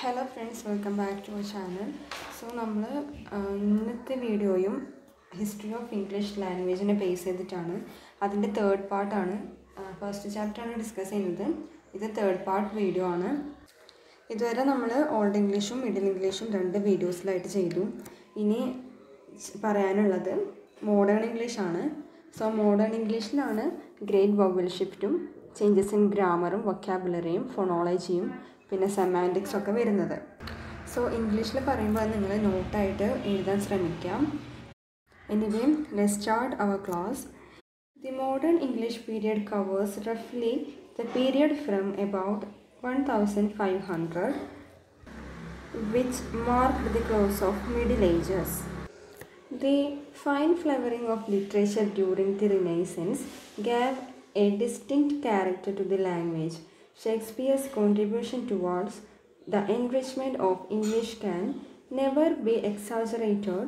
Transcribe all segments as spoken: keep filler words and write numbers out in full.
Hello friends, welcome back to our channel. So നമ്മൾ ഇന്നത്തെ വീഡിയോയും ഹിസ്റ്ററി ഓഫ് ഇംഗ്ലീഷ് ലാംഗ്വേജിനെ ബേസ് ചെയ്തിട്ടാണ്. അതിൻ്റെ തേർഡ് പാർട്ടാണ്. ഫസ്റ്റ് ചാപ്റ്ററാണ് ഡിസ്കസ് ചെയ്യുന്നത്. ഇത് തേർഡ് പാർട്ട് വീഡിയോ ആണ്. ഇതുവരെ നമ്മൾ ഓൾഡ് ഇംഗ്ലീഷും മിഡിൽ ഇംഗ്ലീഷും രണ്ട് വീഡിയോസിലായിട്ട് ചെയ്തു. ഇനി പറയാനുള്ളത് മോഡേൺ ഇംഗ്ലീഷാണ്. സോ മോഡേൺ ഇംഗ്ലീഷിലാണ് ഗ്രേറ്റ് വവൽ ഷിഫ്റ്റും ചേഞ്ചസ് ഇൻ ഗ്രാമറും വൊക്കാബുലറിയും ഫോണോളജിയും പിന്നെ സെമാൻറ്റിക്സ് ഒക്കെ വരുന്നത്. സോ ഇംഗ്ലീഷിൽ പറയുമ്പോൾ അത് നിങ്ങൾ നോട്ടായിട്ട് എഴുതാൻ ശ്രമിക്കാം. Anyway let's start our class. The modern English period covers റഫ്ലി the period from about one thousand five hundred which marked the close of Middle Ages. The fine flavoring of literature during the Renaissance gave a distinct character to the language. Shakespeare's contribution towards the enrichment of English can never be exaggerated.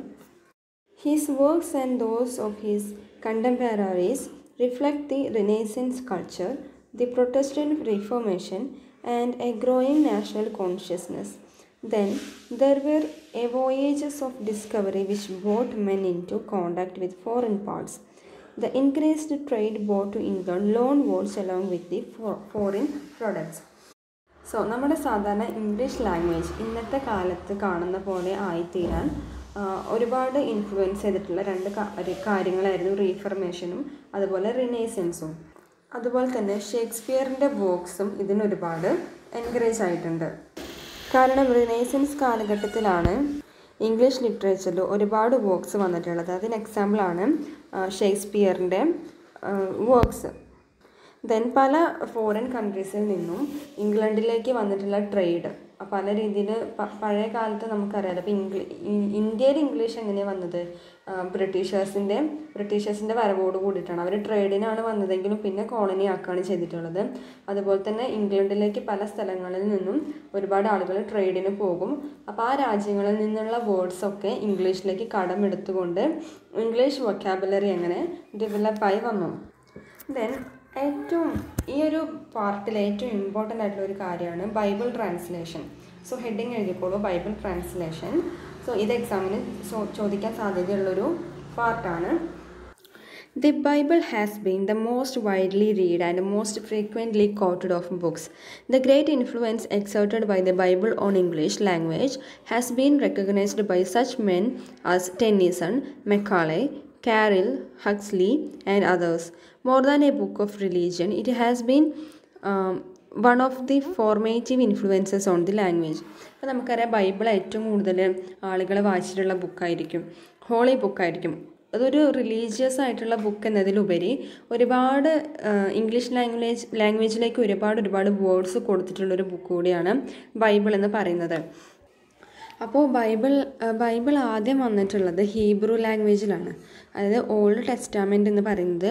His works and those of his contemporaries reflect the Renaissance culture, the Protestant Reformation, and a growing national consciousness. Then there were a voyages of discovery which brought men into contact with foreign parts. The increased trade brought to England loan wars along with the for foreign products. So നമ്മുടെ സാധാരണ English language ഇന്നത്തെ കാലത്ത് കാണുന്ന പോലെ ആയിത്തീരാൻ ഒരുപാട് influence ചെയ്തിട്ടുള്ള രണ്ട് കാര്യങ്ങളായിരുന്നു റീഫർമേഷനും അതുപോലെ റിനേസൻസും. അതുപോലെ തന്നെ ഷേക്സ്പിയറിൻ്റെ വർക്ക്സും ഇതിനൊരുപാട് എൻകറേജ് ആയിട്ടുണ്ട്. കാരണം റിനേസൻസ് കാലഘട്ടത്തിലാണ് ഇംഗ്ലീഷ് ലിറ്ററേച്ചറിൽ ഒരുപാട് വർക്ക്സ് വന്നിട്ടുള്ളത്. അതിന് എക്സാമ്പിളാണ് ഷേക്സ്പിയറിൻ്റെ വർക്ക്സ്. ദെൻ പല ഫോറിൻ കൺട്രീസിൽ നിന്നും ഇംഗ്ലണ്ടിലേക്ക് വന്നിട്ടുള്ള ട്രേഡ് പല രീതിയിൽ പഴയ കാലത്ത് നമുക്കറിയാം. അപ്പോൾ ഇംഗ്ലീ ഇന്ത്യയിൽ ഇംഗ്ലീഷ് എങ്ങനെയാണ് വന്നത്? ബ്രിട്ടീഷേഴ്സിൻ്റെ ബ്രിട്ടീഷേഴ്സിൻ്റെ വരവോട് കൂടിയിട്ടാണ്. അവർ ട്രേഡിനാണ് വന്നതെങ്കിലും പിന്നെ കോളനി ആക്കുകയാണ് ചെയ്തിട്ടുള്ളത്. അതുപോലെ തന്നെ ഇംഗ്ലണ്ടിലേക്ക് പല സ്ഥലങ്ങളിൽ നിന്നും ഒരുപാട് ആളുകൾ ട്രേഡിന് പോകും. അപ്പോൾ ആ രാജ്യങ്ങളിൽ നിന്നുള്ള വേർഡ്സൊക്കെ ഇംഗ്ലീഷിലേക്ക് കടമെടുത്തുകൊണ്ട് ഇംഗ്ലീഷ് വൊക്കാബുലറി അങ്ങനെ ഡെവലപ്പായി വന്നു. ദെൻ ഏറ്റവും ഈ ഒരു പാർട്ടിൽ ഏറ്റവും ഇമ്പോർട്ടൻ്റ് ആയിട്ടുള്ള ഒരു കാര്യമാണ് ബൈബിൾ ട്രാൻസ്ലേഷൻ. സോ ഹെഡിങ് എഴുതിക്കോളൂ, ബൈബിൾ ട്രാൻസ്ലേഷൻ. സോ ഇത് എക്സാമിന് ചോദിക്കാൻ സാധ്യതയുള്ളൊരു പാർട്ടാണ്. The Bible has been the most widely read and most frequently quoted of books. The great influence exerted by the Bible on English language has been recognized by such men as Tennyson, Macaulay, Carroll, Huxley, and others. More than a book of religion, it has been um, one of the formative influences on the language. അപ്പോൾ നമുക്കറിയാം Bible ഏറ്റവും കൂടുതൽ ആളുകൾ വായിച്ചിട്ടുള്ള ബുക്കായിരിക്കും, holy ബുക്കായിരിക്കും. അതൊരു religious ആയിട്ടുള്ള book എന്നതിലുപരി ഒരുപാട് ഇംഗ്ലീഷ് ലാംഗ്വേജ് ലാംഗ്വേജിലേക്ക് ഒരുപാട് ഒരുപാട് വേർഡ്സ് കൊടുത്തിട്ടുള്ളൊരു ബുക്ക് കൂടിയാണ് ബൈബിൾ എന്ന് പറയുന്നത്. അപ്പോൾ ബൈബിൾ ബൈബിൾ ആദ്യം വന്നിട്ടുള്ളത് ഹീബ്രു ലാംഗ്വേജിലാണ്. അതായത് ഓൾഡ് ടെസ്റ്റാമെൻ്റ് എന്ന് പറയുന്നത്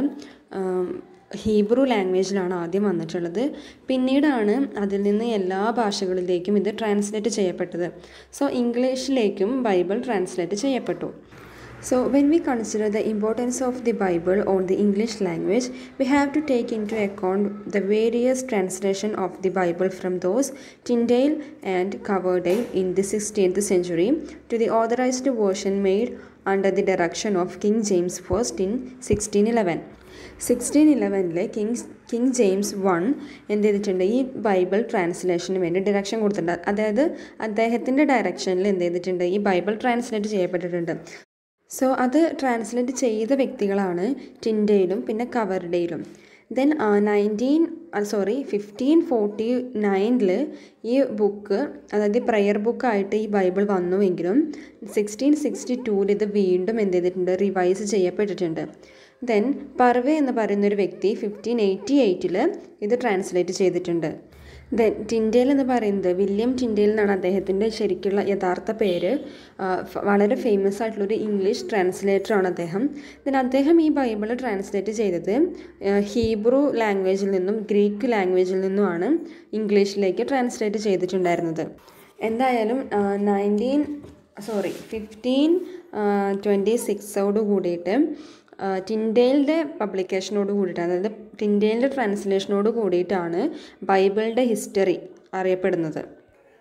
ഹീബ്രു ലാംഗ്വേജിലാണ് ആദ്യം വന്നിട്ടുള്ളത്. പിന്നീടാണ് അതിൽ നിന്ന് എല്ലാ ഭാഷകളിലേക്കും ഇത് ട്രാൻസ്ലേറ്റ് ചെയ്യപ്പെട്ടത്. സോ ഇംഗ്ലീഷിലേക്കും ബൈബിൾ ട്രാൻസ്ലേറ്റ് ചെയ്യപ്പെട്ടു. So when we consider the importance of the Bible on the English language, we have to take into account the various translation of the Bible from those Tyndale and Coverdale in the sixteenth century to the authorized version made under the direction of King James the First in sixteen eleven. Sixteen ഇലവനിലെ king king James one എന്ത് ചെയ്തിട്ടുണ്ട്? ഈ Bible translation വേണ്ടി direction കൊടുത്തിട്ടുണ്ട്. അതായത് അദ്ദേഹത്തിൻ്റെ ഡയറക്ഷനിൽ എന്ത് ചെയ്തിട്ടുണ്ട്? ഈ ബൈബിൾ ട്രാൻസ്ലേറ്റ് ചെയ്യപ്പെട്ടിട്ടുണ്ട്. സോ അത് ട്രാൻസ്ലേറ്റ് ചെയ്ത വ്യക്തികളാണ് ടിൻഡെയിലും പിന്നെ കവർഡെയിലും. Then nineteen sorry fifteen forty നയനിൽ ഈ ബുക്ക് അതായത് പ്രയർ ബുക്കായിട്ട് ഈ ബൈബിൾ വന്നുവെങ്കിലും സിക്സ്റ്റീൻ സിക്സ്റ്റി ടൂവിൽ ഇത് വീണ്ടും എന്ത് ചെയ്തിട്ടുണ്ട്? റിവൈസ് ചെയ്യപ്പെട്ടിട്ടുണ്ട്. ദെൻ പർവേ എന്ന് പറയുന്നൊരു വ്യക്തി ഫിഫ്റ്റീൻ എയ്റ്റി എയ്റ്റിൽ ഇത് ട്രാൻസ്ലേറ്റ് ചെയ്തിട്ടുണ്ട്. ദെൻ ടിൻഡേൽ എന്ന് പറയുന്നത് വില്യം ടിൻഡേൽ എന്നാണ് അദ്ദേഹത്തിൻ്റെ ശരിക്കുള്ള യഥാർത്ഥ പേര്. വളരെ ഫേമസ് ആയിട്ടുള്ളൊരു ഇംഗ്ലീഷ് ട്രാൻസ്ലേറ്ററാണ് അദ്ദേഹം. ദെൻ അദ്ദേഹം ഈ ബൈബിൾ ട്രാൻസ്ലേറ്റ് ചെയ്തത് ഹീബ്രു ലാംഗ്വേജിൽ നിന്നും ഗ്രീക്ക് ലാംഗ്വേജിൽ നിന്നുമാണ് ഇംഗ്ലീഷിലേക്ക് ട്രാൻസ്ലേറ്റ് ചെയ്തിട്ടുണ്ടായിരുന്നത്. എന്തായാലും നയൻറ്റീൻ സോറി ഫിഫ്റ്റീൻ ട്വൻറ്റി സിക്സോട് കൂടിയിട്ട് ടിൻഡേലിൻ്റെ പബ്ലിക്കേഷനോട് കൂടിയിട്ടാണ്, അതായത് ടിൻഡേലിൻ്റെ ട്രാൻസ്ലേഷനോട് കൂടിയിട്ടാണ് ബൈബിളിൻ്റെ ഹിസ്റ്ററി അറിയപ്പെടുന്നത്.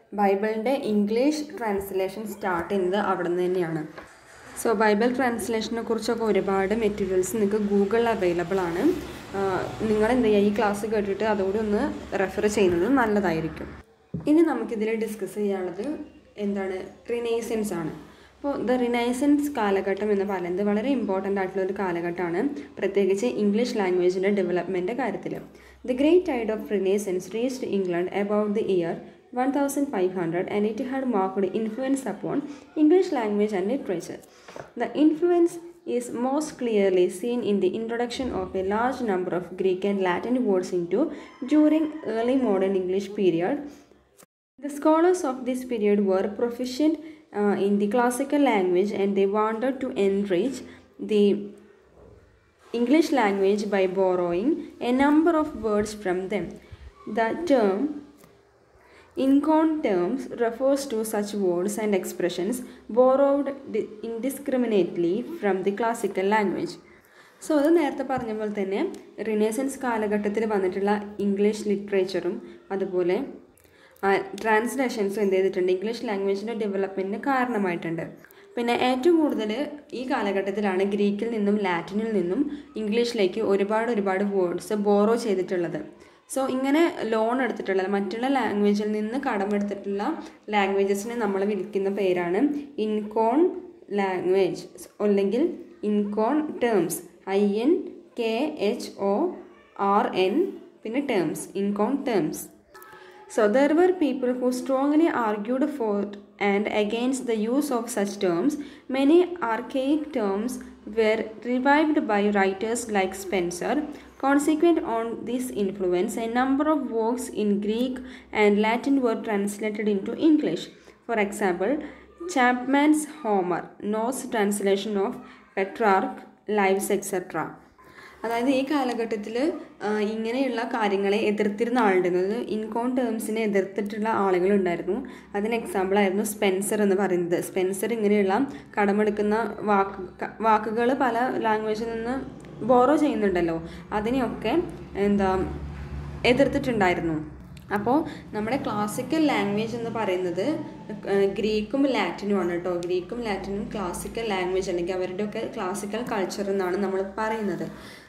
ബൈബിളിൻ്റെ ഇംഗ്ലീഷ് ട്രാൻസ്ലേഷൻ സ്റ്റാർട്ട് ചെയ്യുന്നത് അവിടെ നിന്ന് തന്നെയാണ്. സോ ബൈബിൾ ട്രാൻസ്ലേഷനെ കുറിച്ചൊക്കെ ഒരുപാട് മെറ്റീരിയൽസ് നിങ്ങൾക്ക് ഗൂഗിളിൽ അവൈലബിൾ ആണ്. നിങ്ങൾ എന്ത് ചെയ്യുക, ഈ ക്ലാസ് കേട്ടിട്ട് അതോടെ ഒന്ന് റെഫർ ചെയ്യുന്നത് നല്ലതായിരിക്കും. ഇനി നമുക്കിതിൽ ഡിസ്കസ് ചെയ്യാനുള്ളത് എന്താണ്, റിനൈസൻസ് ആണ്. അപ്പോൾ ദ റിനൈസൻസ് കാലഘട്ടം എന്ന് പറയുന്നത് വളരെ ഇമ്പോർട്ടൻ്റ് ആയിട്ടുള്ള ഒരു കാലഘട്ടമാണ്, പ്രത്യേകിച്ച് ഇംഗ്ലീഷ് ലാംഗ്വേജിൻ്റെ ഡെവലപ്മെൻറ്റ് കാര്യത്തിൽ. The great tide of renaissance reached England about the year one thousand five hundred and it had marked influence upon English language and literature. The influence is most clearly seen in the introduction of a large number of Greek and Latin words into during early modern English period. The scholars of this period were proficient uh, in the classical language and they wanted to enrich the English language by borrowing a number of words from them. The term Incorn terms refers to such words and expressions borrowed indiscriminately from the classical language. So അത് നേരത്തെ പറഞ്ഞ പോലെ തന്നെ renaissance കാലഘട്ടത്തിൽ വന്നിട്ടുള്ള English ലിറ്ററേച്ചറും അതുപോലെ ട്രാൻസ്ലേഷൻസും എന്ത് ചെയ്തിട്ടുണ്ട്, ഇംഗ്ലീഷ് ലാംഗ്വേജിൻ്റെ ഡെവലപ്മെൻറ്റിന് കാരണമായിട്ടുണ്ട്. പിന്നെ ഏറ്റവും കൂടുതൽ ഈ കാലഘട്ടത്തിലാണ് ഗ്രീക്കിൽ നിന്നും ലാറ്റിനിൽ നിന്നും ഇംഗ്ലീഷിലേക്ക് ഒരുപാട് ഒരുപാട് വേർഡ്സ് ബോറോ ചെയ്തിട്ടുള്ളത്. സോ ഇങ്ങനെ ലോൺ എടുത്തിട്ടുള്ള മറ്റുള്ള ലാംഗ്വേജിൽ നിന്ന് കടമെടുത്തിട്ടുള്ള ലാംഗ്വേജസിനെ നമ്മൾ വിളിക്കുന്ന പേരാണ് ഇൻകോൺ ലാംഗ്വേജ് അല്ലെങ്കിൽ inkhorn terms. I N K H O R N പിന്നെ terms, inkhorn terms. So there were people who strongly argued for and against the use of such terms. Many archaic terms were revived by writers like Spencer. Consequent on this influence, a number of works in Greek and Latin were translated into English. For example, Chapman's Homer, Norse translation of Petrarch, Lives, et cetera. അതായത് ഈ കാലഘട്ടത്തിൽ ഇങ്ങനെയുള്ള കാര്യങ്ങളെ എതിർത്തിരുന്ന ആളുണ്ടായിരുന്നത്, ഇൻകോൺ ടേംസിനെ എതിർത്തിട്ടുള്ള ആളുകളുണ്ടായിരുന്നു. അതിന് എക്സാമ്പിളായിരുന്നു Spencer എന്ന് പറയുന്നത്. Spencer ഇങ്ങനെയുള്ള കടമെടുക്കുന്ന വാക്ക് വാക്കുകൾ പല ലാംഗ്വേജിൽ നിന്ന് ബോറോ ചെയ്യുന്നുണ്ടല്ലോ, അതിനെയൊക്കെ എന്താ എതിർത്തിട്ടുണ്ടായിരുന്നു. അപ്പോൾ നമ്മുടെ ക്ലാസിക്കൽ ലാംഗ്വേജ് എന്ന് പറയുന്നത് ഗ്രീക്കും ലാറ്റിനുമാണ് കേട്ടോ. ഗ്രീക്കും ലാറ്റിനും ക്ലാസിക്കൽ ലാംഗ്വേജ് അല്ലെങ്കിൽ അവരുടെയൊക്കെ ക്ലാസിക്കൽ കൾച്ചർ എന്നാണ് നമ്മൾ പറയുന്നത്.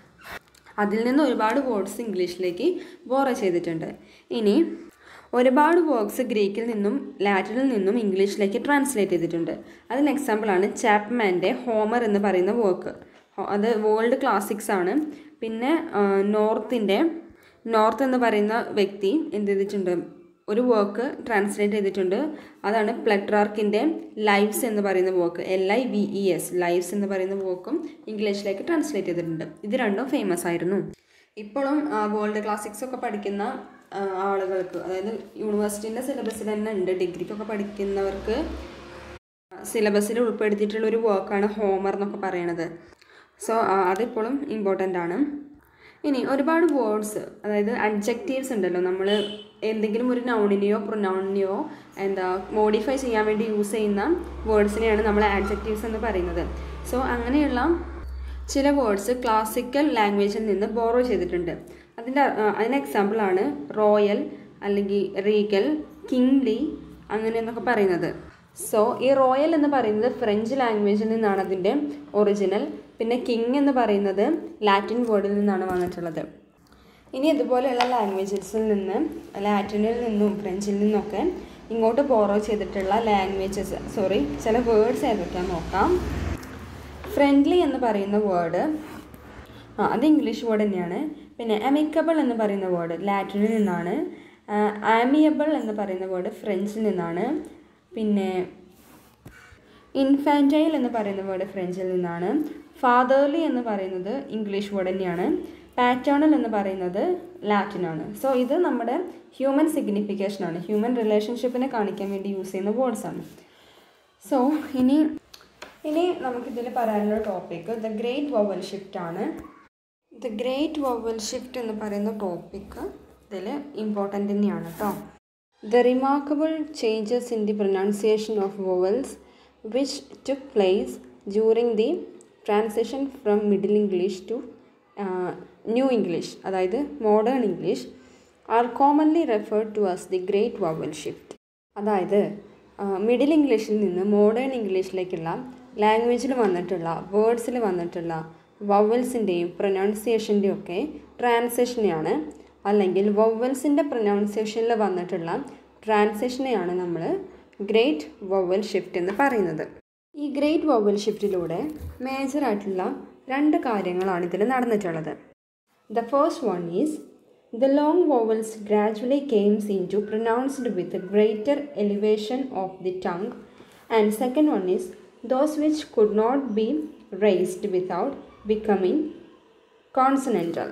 അതിൽ നിന്ന് ഒരുപാട് വേർഡ്സ് ഇംഗ്ലീഷിലേക്ക് ബോറോ ചെയ്തിട്ടുണ്ട്. ഇനി ഒരുപാട് വർക്ക്സ് ഗ്രീക്കിൽ നിന്നും ലാറ്റിനിൽ നിന്നും ഇംഗ്ലീഷിലേക്ക് ട്രാൻസ്ലേറ്റ് ചെയ്തിട്ടുണ്ട്. അതിന് എക്സാമ്പിളാണ് ചാപ്മാൻ്റെ ഹോമർ എന്ന് പറയുന്ന വർക്ക്. അത് വേൾഡ് ക്ലാസിക്സ് ആണ്. പിന്നെ നോർത്തിൻ്റെ നോർത്ത് എന്ന് പറയുന്ന വ്യക്തി എന്ത് ചെയ്തിട്ടുണ്ട്, ഒരു വർക്ക് ട്രാൻസ്ലേറ്റ് ചെയ്തിട്ടുണ്ട്. അതാണ് പ്ലെട്രാർക്കിൻ്റെ ലൈവ്സ് എന്ന് പറയുന്ന work, L I V E S, lives എന്ന് പറയുന്ന വർക്കും ഇംഗ്ലീഷിലേക്ക് ട്രാൻസ്ലേറ്റ് ചെയ്തിട്ടുണ്ട്. ഇത് രണ്ടും ഫേമസ് ആയിരുന്നു. ഇപ്പോഴും വേൾഡ് ക്ലാസിക്സ് ഒക്കെ പഠിക്കുന്ന ആളുകൾക്ക്, അതായത് യൂണിവേഴ്സിറ്റീൻ്റെ സിലബസിൽ തന്നെ ഉണ്ട്, ഡിഗ്രിക്കൊക്കെ പഠിക്കുന്നവർക്ക് സിലബസിൽ ഉൾപ്പെടുത്തിയിട്ടുള്ള ഒരു വർക്കാണ് ഹോമർ എന്നൊക്കെ പറയണത്. സോ അതിപ്പോഴും ഇമ്പോർട്ടൻ്റ് ആണ്. ഇനി ഒരുപാട് വേർഡ്സ്, അതായത് അഡ്ജക്റ്റീവ്സ് ഉണ്ടല്ലോ, നമ്മൾ എന്തെങ്കിലും ഒരു നൗണിനെയോ പ്രൊനൗണിനെയോ എന്താ മോഡിഫൈ ചെയ്യാൻ വേണ്ടി യൂസ് ചെയ്യുന്ന വേർഡ്സിനെയാണ് നമ്മൾ ആഡ്ജക്റ്റീവ്സ് എന്ന് പറയുന്നത്. സോ അങ്ങനെയുള്ള ചില വേർഡ്സ് ക്ലാസിക്കൽ ലാംഗ്വേജിൽ നിന്ന് ബോറോ ചെയ്തിട്ടുണ്ട്. അതിൻ്റെ അതിന് എക്സാമ്പിളാണ് റോയൽ അല്ലെങ്കിൽ റീഗൽ, കിങ്ലി അങ്ങനെ എന്നൊക്കെ പറയുന്നത്. സോ ഈ റോയൽ എന്ന് പറയുന്നത് ഫ്രഞ്ച് ലാംഗ്വേജിൽ നിന്നാണ് അതിൻ്റെ ഒറിജിനൽ. പിന്നെ കിങ് എന്ന് പറയുന്നത് ലാറ്റിൻ വേർഡിൽ നിന്നാണ് വന്നിട്ടുള്ളത്. ഇനി ഇതുപോലെയുള്ള ലാംഗ്വേജസിൽ നിന്ന്, ലാറ്റിനിൽ നിന്നും ഫ്രഞ്ചിൽ നിന്നൊക്കെ ഇങ്ങോട്ട് ബോറോ ചെയ്തിട്ടുള്ള ലാംഗ്വേജസ് സോറി ചില വേർഡ്സ് ഏതൊക്കെയാണെന്ന് നോക്കാം. ഫ്രണ്ട്ലി എന്ന് പറയുന്ന വേർഡ് ആ അത് ഇംഗ്ലീഷ് വേർഡ് തന്നെയാണ്. പിന്നെ അമിക്കബിൾ എന്ന് പറയുന്ന വേർഡ് ലാറ്റിനിൽ നിന്നാണ്. ആമിയബിൾ എന്ന് പറയുന്ന വേർഡ് ഫ്രഞ്ചിൽ നിന്നാണ്. പിന്നെ ഇൻഫാൻറ്റൈൽ എന്ന് പറയുന്ന വേർഡ് ഫ്രഞ്ചിൽ നിന്നാണ്. ഫാദർലി എന്ന് പറയുന്നത് ഇംഗ്ലീഷ് വേർഡ് തന്നെയാണ്. പാറ്റേണൽ എന്ന് പറയുന്നത് ലാറ്റിനാണ്. സോ ഇത് നമ്മുടെ ഹ്യൂമൻ സിഗ്നിഫിക്കേഷനാണ്, ഹ്യൂമൻ റിലേഷൻഷിപ്പിനെ കാണിക്കാൻ വേണ്ടി യൂസ് ചെയ്യുന്ന വേർഡ്സാണ്. സോ ഇനി ഇനി നമുക്കിതിൽ പറയാനുള്ള topic the great vowel shift ആണ്. ദ ഗ്രേറ്റ് വവൽ ഷിഫ്റ്റ് എന്ന് പറയുന്ന ടോപ്പിക്ക് ഇതിൽ ഇമ്പോർട്ടൻ്റ് തന്നെയാണ് കേട്ടോ. The remarkable changes in the pronunciation of vowels which took place during the transition from Middle English to uh, New English, അതായത് Modern English, are commonly referred to as the Great Vowel Shift. അതായത് middle ഇംഗ്ലീഷിൽ നിന്ന് modern ഇംഗ്ലീഷിലേക്കുള്ള ലാംഗ്വേജിൽ വന്നിട്ടുള്ള വേർഡ്സിൽ വന്നിട്ടുള്ള വവൽസിൻ്റെയും പ്രൊനൗൺസിയേഷൻ്റെയും ഒക്കെ ട്രാൻസിഷനെയാണ്, അല്ലെങ്കിൽ വവൽസിൻ്റെ പ്രൊനൗൺസിയേഷനിൽ വന്നിട്ടുള്ള ട്രാൻസിഷനെയാണ് നമ്മൾ ഗ്രേറ്റ് വവൽ ഷിഫ്റ്റ് എന്ന് പറയുന്നത്. ഈ ഗ്രേറ്റ് വവൽ ഷിഫ്റ്റിലൂടെ മേജറായിട്ടുള്ള രണ്ട് കാര്യങ്ങളാണ് ഇതിൽ നടന്നിട്ടുള്ളത്. The first one is the long vowels gradually came into pronounced with a greater elevation of the tongue, and second one is those which could not be raised without becoming consonantal.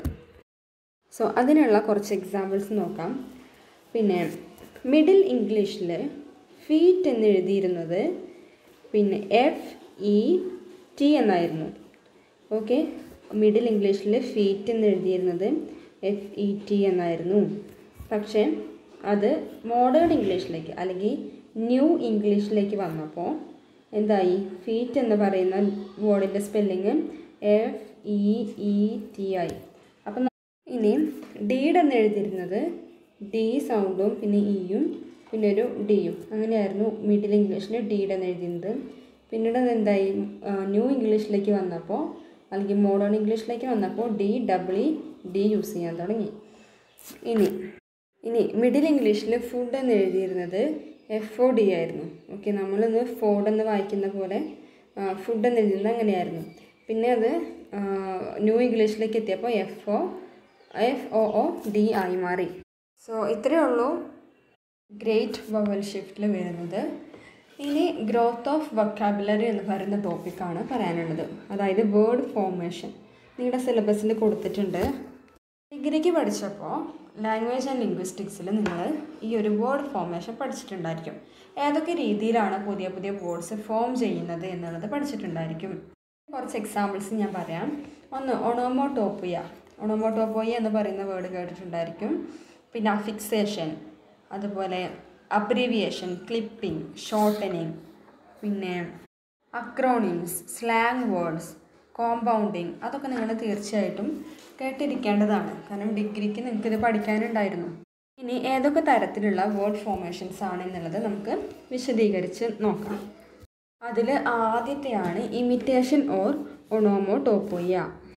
So അതിനുള്ള കുറച്ച് examples നോക്കാം. പിന്നെ middle ഇംഗ്ലീഷിൽ feet എന്ന് എഴുതിയിരുന്നത് പിന്നെ F E T എന്നായിരുന്നു. Okay, middle ഇംഗ്ലീഷിൽ ഫീറ്റ് എന്ന് എഴുതിയിരുന്നത് എഫ് ഇ ടി എന്നായിരുന്നു. പക്ഷേ അത് മോഡേൺ ഇംഗ്ലീഷിലേക്ക് അല്ലെങ്കിൽ ന്യൂ ഇംഗ്ലീഷിലേക്ക് വന്നപ്പോൾ എന്തായി, ഫീറ്റ് എന്ന് പറയുന്ന വേർഡിൻ്റെ spelling F E E T ആയി. അപ്പം ഇനി ഡീഡ് എന്ന് എഴുതിയിരുന്നത് ഡി സൗണ്ടും പിന്നെ ഇയും പിന്നെ ഒരു ഡിയും, അങ്ങനെയായിരുന്നു മിഡിൽ ഇംഗ്ലീഷിൽ ഡീഡ് എന്ന് എഴുതിയിരുന്നത്. പിന്നീട് അത് എന്തായി, ന്യൂ ഇംഗ്ലീഷിലേക്ക് വന്നപ്പോൾ അല്ലെങ്കിൽ മോഡേൺ ഇംഗ്ലീഷിലേക്ക് വന്നപ്പോൾ ഡി ഡബ്ല്യു ഡി യൂസ് ചെയ്യാൻ തുടങ്ങി. ഇനി ഇനി മിഡിൽ ഇംഗ്ലീഷിൽ ഫുഡ് എന്ന് എഴുതിയിരുന്നത് എഫ് ഒ ഡി ആയിരുന്നു. ഓക്കെ, നമ്മളിന്ന് ഫോഡ് എന്ന് വായിക്കുന്ന പോലെ ഫുഡ് എന്ന് എഴുതുന്നത് അങ്ങനെയായിരുന്നു. പിന്നെ അത് ന്യൂ ഇംഗ്ലീഷിലേക്ക് എത്തിയപ്പോൾ F O F O O D ആയി മാറി. സോ ഇത്രയേ ഉള്ളൂ ഗ്രേറ്റ് വവൽ ഷിഫ്റ്റിൽ വരുന്നത്. ഇനി ഗ്രോത്ത് ഓഫ് വൊക്കാബുലറി എന്ന് പറയുന്ന ടോപ്പിക്കാണ് പറയാനുള്ളത്. അതായത് വേർഡ് ഫോർമേഷൻ നിങ്ങളുടെ സിലബസിൽ കൊടുത്തിട്ടുണ്ട്. ഡിഗ്രിക്ക് പഠിച്ചപ്പോൾ ലാംഗ്വേജ് ആൻഡ് ലിംഗ്വിസ്റ്റിക്സിൽ നിങ്ങൾ ഈ ഒരു വേർഡ് ഫോർമേഷൻ പഠിച്ചിട്ടുണ്ടായിരിക്കും. ഏതൊക്കെ രീതിയിലാണ് പുതിയ പുതിയ വേർഡ്സ് ഫോം ചെയ്യുന്നത് എന്നുള്ളത് പഠിച്ചിട്ടുണ്ടായിരിക്കും. കുറച്ച് എക്സാമ്പിൾസ് ഞാൻ പറയാം. ഒന്ന് ഒണോമോട്ടോപ്പിയ. ഒണോമോട്ടോപ്പോയ എന്ന് പറയുന്ന വേർഡ് കേട്ടിട്ടുണ്ടായിരിക്കും. പിന്നെ അഫിക്സേഷൻ, അതുപോലെ അബ്രീവിയേഷൻ, ക്ലിപ്പിംഗ്, ഷോർട്ടനിങ്, പിന്നെ അക്രോണിംസ്, സ്ലാങ് വേർഡ്സ്, കോമ്പൗണ്ടിങ്, അതൊക്കെ നിങ്ങൾ തീർച്ചയായിട്ടും കേട്ടിരിക്കേണ്ടതാണ്. കാരണം ഡിഗ്രിക്ക് നിങ്ങൾക്കിത് പഠിക്കാനുണ്ടായിരുന്നു. ഇനി ഏതൊക്കെ തരത്തിലുള്ള വേർഡ് ഫോർമേഷൻസ് ആണ് എന്നുള്ളത് നമുക്ക് വിശദീകരിച്ച് നോക്കാം. അതിൽ ആദ്യത്തെയാണ് imitation or onomatopoeia.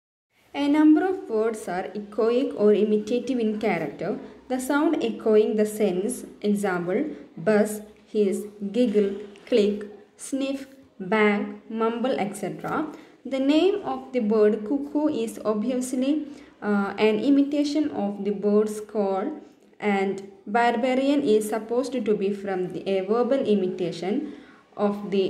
A number of words are echoic or imitative in character, the sound echoing the sense. Example, buzz, hiss, giggle, click, sniff, bang, mumble, et cetera. The name of the bird cuckoo is obviously uh, an imitation of the bird's call, and barbarian is supposed to be from the, a verbal imitation of the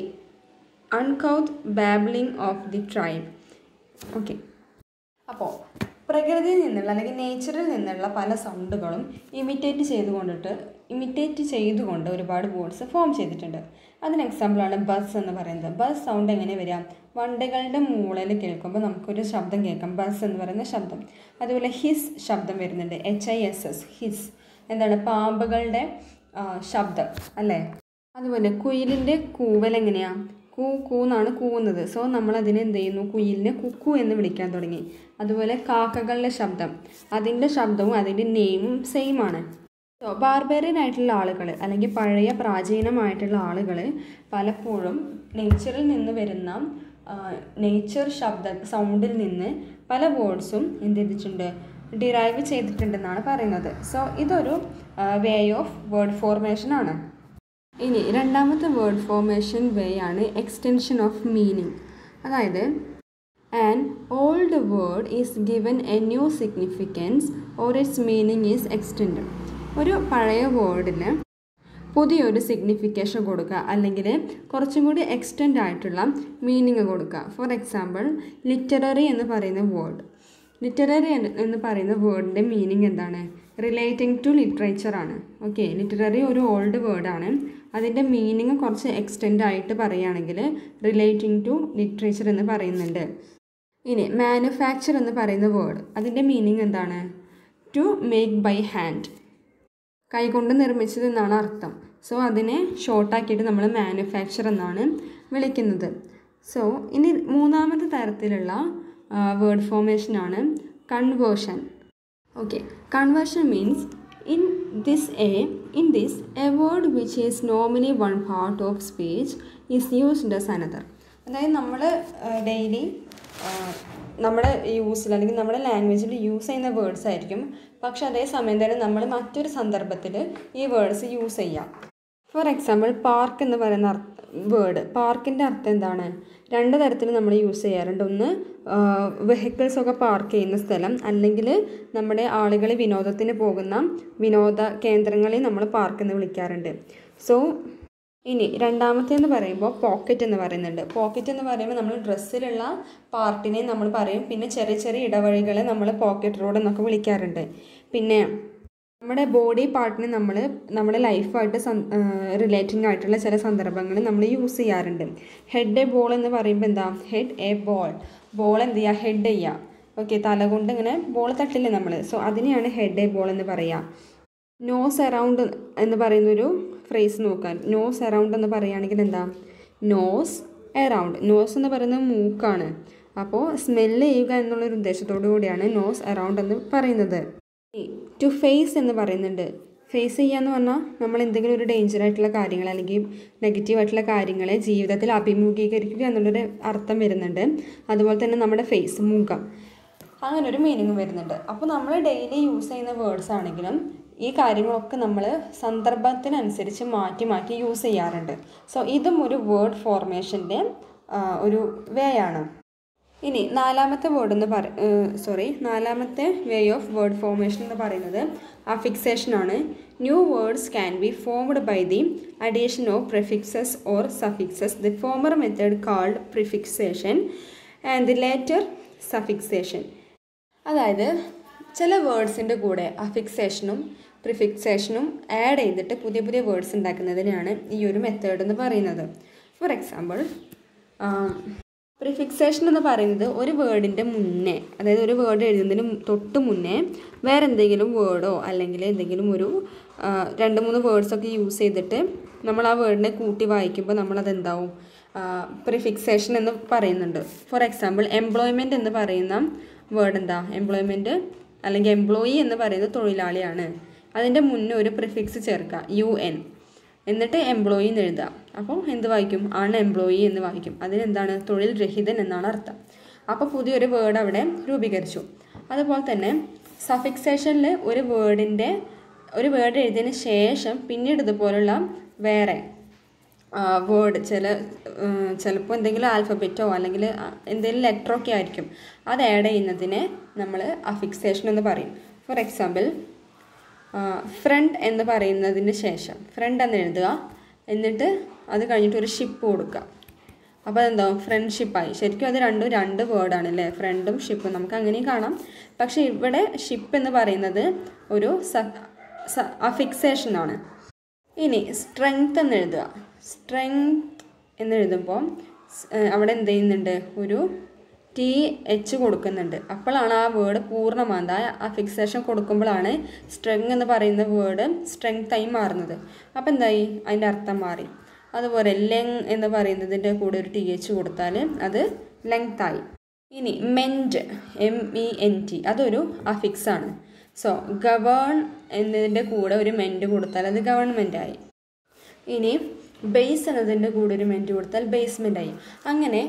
uncouth babbling of the tribe. Okay. അപ്പോൾ പ്രകൃതിയിൽ നിന്നുള്ള അല്ലെങ്കിൽ നേച്ചറിൽ നിന്നുള്ള പല സൗണ്ടുകളും imitate ചെയ്തുകൊണ്ടിട്ട് imitate ചെയ്തുകൊണ്ട് ഒരുപാട് words form ചെയ്തിട്ടുണ്ട്. അതിന് എക്സാമ്പിളാണ് ബസ് എന്ന് പറയുന്നത്. ബസ് സൗണ്ട് എങ്ങനെ വരിക, വണ്ടികളുടെ മൂളൽ കേൾക്കുമ്പോൾ നമുക്കൊരു ശബ്ദം കേൾക്കാം, ബസ് എന്ന് പറയുന്ന ശബ്ദം. അതുപോലെ ഹിസ് ശബ്ദം വരുന്നുണ്ട്, H I S S, hiss എന്താണ്, പാമ്പുകളുടെ ശബ്ദം അല്ലേ. അതുപോലെ കുയിലിൻ്റെ കൂവൽ എങ്ങനെയാണ്, കൂ കൂന്നാണ് കൂവുന്നത്. സോ നമ്മളതിനെ എന്ത് ചെയ്യുന്നു, കുയിലിനെ കുക്കു എന്ന് വിളിക്കാൻ തുടങ്ങി. അതുപോലെ കാക്കകളുടെ ശബ്ദം, അതിൻ്റെ ശബ്ദവും അതിൻ്റെ നെയിമും സെയിം ആണ്. സോ ബാർബേറിയൻ ആയിട്ടുള്ള ആളുകൾ അല്ലെങ്കിൽ പഴയ പ്രാചീനമായിട്ടുള്ള ആളുകൾ പലപ്പോഴും നേച്ചറിൽ നിന്ന് വരുന്ന നേച്ചർ ശബ്ദ സൗണ്ടിൽ നിന്ന് പല വേർഡ്സും എന്ത് ചെയ്തിട്ടുണ്ട്, ഡിറൈവ് ചെയ്തിട്ടുണ്ടെന്നാണ് പറയുന്നത്. സോ ഇതൊരു വേ ഓഫ് വേർഡ് ഫോർമേഷൻ ആണ്. ഇനി രണ്ടാമത്തെ വേർഡ് ഫോർമേഷൻ വേ ആണ് എക്സ്റ്റൻഷൻ ഓഫ് മീനിങ്. അതായത് an old word is given a new significance or its meaning is extend. ഒരു പഴയ വേർഡിന് പുതിയൊരു സിഗ്നിഫിക്കേഷൻ കൊടുക്കുക അല്ലെങ്കിൽ കുറച്ചും കൂടി എക്സ്റ്റെൻഡ് ആയിട്ടുള്ള മീനിങ് കൊടുക്കുക. ഫോർ എക്സാമ്പിൾ, ലിറ്റററി എന്ന് പറയുന്ന വേർഡ് ലിറ്റററി എന്ന് പറയുന്ന വേർഡിൻ്റെ മീനിങ് എന്താണ്, റിലേറ്റിംഗ് ടു ലിറ്ററേച്ചർ ആണ്. ഓക്കെ, ലിറ്റററി ഒരു ഓൾഡ് വേർഡാണ്. അതിൻ്റെ മീനിങ് കുറച്ച് എക്സ്റ്റെൻഡ് ആയിട്ട് പറയുകയാണെങ്കിൽ റിലേറ്റിംഗ് ടു ലിറ്ററേച്ചർ എന്ന് പറയുന്നുണ്ട്. ഇനി മാനുഫാക്ചർ എന്ന് പറയുന്ന വേർഡ്, അതിൻ്റെ മീനിങ് എന്താണ്, ടു മേക്ക് ബൈ ഹാൻഡ്, കൈകൊണ്ട് നിർമ്മിച്ചത് എന്നാണ് അർത്ഥം. സോ അതിനെ ഷോർട്ടാക്കിയിട്ട് നമ്മൾ മാനുഫാക്ചർ എന്നാണ് വിളിക്കുന്നത്. സോ ഇനി മൂന്നാമത്തെ തരത്തിലുള്ള വേർഡ് ഫോർമേഷനാണ് conversion. Okay, conversion means in this a in this a word which is normally one part of speech is used as another. അതായത് നമ്മൾ ഡെയിലി നമ്മുടെ യൂസിൽ അല്ലെങ്കിൽ നമ്മുടെ ലാംഗ്വേജിൽ യൂസ് ചെയ്യുന്ന വേർഡ്സ് ആയിരിക്കും, പക്ഷെ അതേസമയം തന്നെ നമ്മൾ മറ്റൊരു സന്ദർഭത്തിൽ ഈ വേർഡ്സ് യൂസ് ചെയ്യാം. ഫോർ എക്സാമ്പിൾ പാർക്ക് എന്ന് പറയുന്ന വേർഡ്, പാർക്കിൻ്റെ അർത്ഥം എന്താണ്? രണ്ട് തരത്തിൽ നമ്മൾ യൂസ് ചെയ്യാറുണ്ട്. ഒന്ന് വെഹിക്കിൾസൊക്കെ പാർക്ക് ചെയ്യുന്ന സ്ഥലം, അല്ലെങ്കിൽ നമ്മുടെ ആളുകൾ വിനോദത്തിന് പോകുന്ന വിനോദ കേന്ദ്രങ്ങളെ നമ്മൾ പാർക്ക് എന്ന് വിളിക്കാറുണ്ട്. സോ ഇനി രണ്ടാമത്തേന്ന് പറയുമ്പോൾ പോക്കറ്റ് എന്ന് പറയുന്നുണ്ട്. പോക്കറ്റ് എന്ന് പറയുമ്പോൾ നമ്മൾ ഡ്രസ്സിലുള്ള പാർട്ടിനെ നമ്മൾ പറയും. പിന്നെ ചെറിയ ചെറിയ ഇടവഴികളെ നമ്മൾ പോക്കറ്റ് റോഡ് എന്നൊക്കെ വിളിക്കാറുണ്ട്. പിന്നെ നമ്മുടെ ബോഡി പാർട്ടിനെ നമ്മൾ നമ്മുടെ ലൈഫായിട്ട് റിലേറ്റിംഗ് ആയിട്ടുള്ള ചില സന്ദർഭങ്ങൾ നമ്മൾ യൂസ് ചെയ്യാറുണ്ട്. ഹെഡ് എ ബോൾ എന്ന് പറയുമ്പോൾ എന്താ? ഹെഡ് എ ബോൾ, ബോൾ എന്ത് ചെയ്യുക? ഹെഡ് ചെയ്യുക. ഓക്കെ, തല കൊണ്ട് ഇങ്ങനെ ബോൾ തട്ടില്ലേ നമ്മൾ, സോ അതിനെയാണ് ഹെഡ് എ ബോൾ എന്ന് പറയുക. നോസ് അറൗണ്ട് എന്ന് പറയുന്നൊരു ഫ്രേസ് നോക്കാൻ, നോസ് അറൗണ്ട് എന്ന് പറയുകയാണെങ്കിൽ എന്താ? നോസ് അറൗണ്ട്, നോസ് എന്ന് പറയുന്നത് മൂക്കാണ്. അപ്പോൾ സ്മെല്ല് ചെയ്യുക എന്നുള്ളൊരു ഉദ്ദേശത്തോടു കൂടിയാണ് നോസ് അറൗണ്ട് എന്ന് പറയുന്നത്. ടു ഫേസ് എന്ന് പറയുന്നുണ്ട്. ഫേസ് ചെയ്യുക എന്ന് പറഞ്ഞാൽ നമ്മൾ എന്തെങ്കിലും ഒരു ഡേഞ്ചർ ആയിട്ടുള്ള കാര്യങ്ങൾ അല്ലെങ്കിൽ നെഗറ്റീവായിട്ടുള്ള കാര്യങ്ങളെ ജീവിതത്തിൽ അഭിമുഖീകരിക്കുക എന്നുള്ളൊരു അർത്ഥം വരുന്നുണ്ട്. അതുപോലെ തന്നെ നമ്മുടെ ഫേസ്, മുഖം, അങ്ങനൊരു മീനിങ് വരുന്നുണ്ട്. അപ്പോൾ നമ്മൾ ഡെയിലി യൂസ് ചെയ്യുന്ന വേർഡ്സ് ആണെങ്കിലും ഈ കാര്യങ്ങളൊക്കെ നമ്മൾ സന്ദർഭത്തിനനുസരിച്ച് മാറ്റി മാറ്റി യൂസ് ചെയ്യാറുണ്ട്. സോ ഇതും ഒരു വേർഡ് ഫോർമേഷൻ്റെ ഒരു വേ ആണ്. ഇനി നാലാമത്തെ വേർഡ് എന്ന് പറ സോറി നാലാമത്തെ വേ ഓഫ് വേർഡ് ഫോർമേഷൻ എന്ന് പറയുന്നത് അഫിക്സേഷൻ ആണ്. New words can be formed by the addition of prefixes or suffixes. The former method called prefixation and the latter suffixation. അതായത് ചില വേർഡ്സിൻ്റെ കൂടെ അഫിക്സേഷനും പ്രിഫിക്സേഷനും ആഡ് ചെയ്തിട്ട് പുതിയ പുതിയ വേർഡ്സ് ഉണ്ടാക്കുന്നതിനാണ് ഈ ഒരു മെത്തേഡ് എന്ന് പറയുന്നത്. ഫോർ എക്സാമ്പിൾ, പ്രിഫിക്സേഷൻ എന്ന് പറയുന്നത് ഒരു വേർഡിൻ്റെ മുന്നേ, അതായത് ഒരു വേർഡ് എഴുതുന്നതിന് തൊട്ട് മുന്നേ വേറെ എന്തെങ്കിലും വേർഡോ അല്ലെങ്കിൽ എന്തെങ്കിലും ഒരു രണ്ട് മൂന്ന് വേർഡ്സൊക്കെ യൂസ് ചെയ്തിട്ട് നമ്മൾ ആ വേർഡിനെ കൂട്ടി വായിക്കുമ്പോൾ നമ്മളതെന്താവും? പ്രിഫിക്സേഷൻ എന്ന് പറയുന്നുണ്ട്. ഫോർ എക്സാമ്പിൾ, എംപ്ലോയ്മെൻറ്റ് എന്ന് പറയുന്ന വേർഡ് എന്താ? എംപ്ലോയ്മെൻറ്റ് അല്ലെങ്കിൽ എംപ്ലോയി എന്ന് പറയുന്നത് തൊഴിലാളിയാണ്. അതിൻ്റെ മുന്നേ ഒരു പ്രിഫിക്സ് ചേർക്കുക, യു എൻ, എന്നിട്ട് എംപ്ലോയി എന്ന് എഴുതുക. അപ്പോൾ എന്ത് വായിക്കും? അൺ എംപ്ലോയി എന്ന് വായിക്കും. അതിനെന്താണ്? തൊഴിൽ രഹിതൻ എന്നാണ് അർത്ഥം. അപ്പോൾ പുതിയൊരു വേർഡ് അവിടെ രൂപീകരിച്ചു. അതുപോലെ തന്നെ സഫിക്സേഷനിൽ ഒരു വേർഡിൻ്റെ ഒരു വേർഡ് എഴുതിയതിന് ശേഷം പിന്നീട് ഇതുപോലുള്ള വേറെ വേർഡ് ചില ചിലപ്പോൾ എന്തെങ്കിലും ആൽഫബറ്റോ അല്ലെങ്കിൽ എന്തെങ്കിലും ലെറ്ററോ ഒക്കെ ആയിരിക്കും, അത് ആഡ് ചെയ്യുന്നതിനെ നമ്മൾ അഫിക്സേഷൻ എന്ന് പറയും. ഫോർ എക്സാമ്പിൾ, ഫ്രണ്ട് എന്ന് പറയുന്നതിന് ശേഷം ഫ്രണ്ട് എന്ന് എഴുതുക, എന്നിട്ട് അത് കഴിഞ്ഞിട്ട് ഒരു ഷിപ്പ് കൊടുക്കുക. അപ്പോൾ അതെന്താവും? ഫ്രണ്ട്ഷിപ്പായി. ശരിക്കും അത് രണ്ടും രണ്ട് വേർഡാണ് അല്ലേ, ഫ്രണ്ടും ഷിപ്പും. നമുക്ക് അങ്ങനെയും കാണാം. പക്ഷേ ഇവിടെ ഷിപ്പ് എന്ന് പറയുന്നത് ഒരു അഫിക്സേഷനാണ്. ഇനി സ്ട്രെങ്ത് എന്ന് എഴുതുക. സ്ട്രെങ്ത് എന്ന് എഴുതുമ്പോൾ അവിടെ എന്ത് ചെയ്യുന്നുണ്ട്? ഒരു ടി എച്ച് കൊടുക്കുന്നുണ്ട്. അപ്പോഴാണ് ആ വേർഡ് പൂർണ്ണമാകുന്നത്. ആ ഫിക്സേഷൻ കൊടുക്കുമ്പോഴാണ് സ്ട്രെങ് എന്ന് പറയുന്ന വേർഡ് സ്ട്രെങ്ത് ആയി മാറുന്നത്. അപ്പോൾ എന്തായി? അതിൻ്റെ അർത്ഥം മാറി. അതുപോലെ ലെങ് എന്ന് പറയുന്നതിൻ്റെ കൂടെ ഒരു ടി എച്ച് കൊടുത്താൽ അത് ലെങ്ത് ആയി. ഇനി ment, M E N T, അതൊരു അഫിക്സ് ആണ്. സോ ഗവേൺ എന്നതിൻ്റെ കൂടെ ഒരു മെൻറ്റ് കൊടുത്താൽ അത് ഗവൺമെൻറ് ആയി. ഇനി ബേസ് എന്നതിൻ്റെ കൂടെ ഒരു മെൻറ്റ് കൊടുത്താൽ ബേസ്മെൻ്റ് ആയി. അങ്ങനെ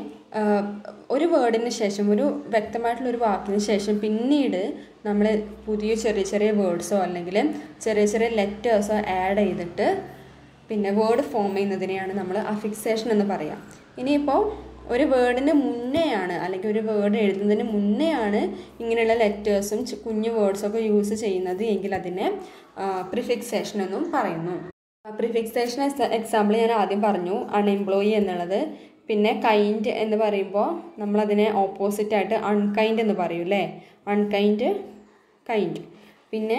ഒരു വേർഡിന് ശേഷം, ഒരു വ്യക്തമായിട്ടുള്ളൊരു വാക്കിന് ശേഷം പിന്നീട് നമ്മൾ പുതിയ ചെറിയ ചെറിയ വേർഡ്സോ അല്ലെങ്കിൽ ചെറിയ ചെറിയ ലെറ്റേഴ്സോ ആഡ് ചെയ്തിട്ട് പിന്നെ വേർഡ് ഫോം ചെയ്യുന്നതിനെയാണ് നമ്മൾ അഫിക്സേഷൻ എന്ന് പറയുക. ഇനിയിപ്പോൾ ഒരു വേർഡിന് മുന്നെയാണ് അല്ലെങ്കിൽ ഒരു വേർഡ് എഴുതുന്നതിന് മുന്നെയാണ് ഇങ്ങനെയുള്ള ലെറ്റേഴ്സും കുഞ്ഞു വേർഡ്സൊക്കെ യൂസ് ചെയ്യുന്നത് എങ്കിൽ അതിനെ പ്രിഫിക്സേഷൻ എന്നും പറയുന്നു. പ്രിഫിക്സേഷൻ എക്സാമ്പിൾ ഞാൻ ആദ്യം പറഞ്ഞു, അൺഎംപ്ലോയി എന്നുള്ളത്. പിന്നെ കൈൻഡ് എന്ന് പറയുമ്പോൾ നമ്മളതിനെ ഓപ്പോസിറ്റായിട്ട് അൺകൈൻഡ് എന്ന് പറയും അല്ലേ, അൺകൈൻഡ്, കൈൻഡ്. പിന്നെ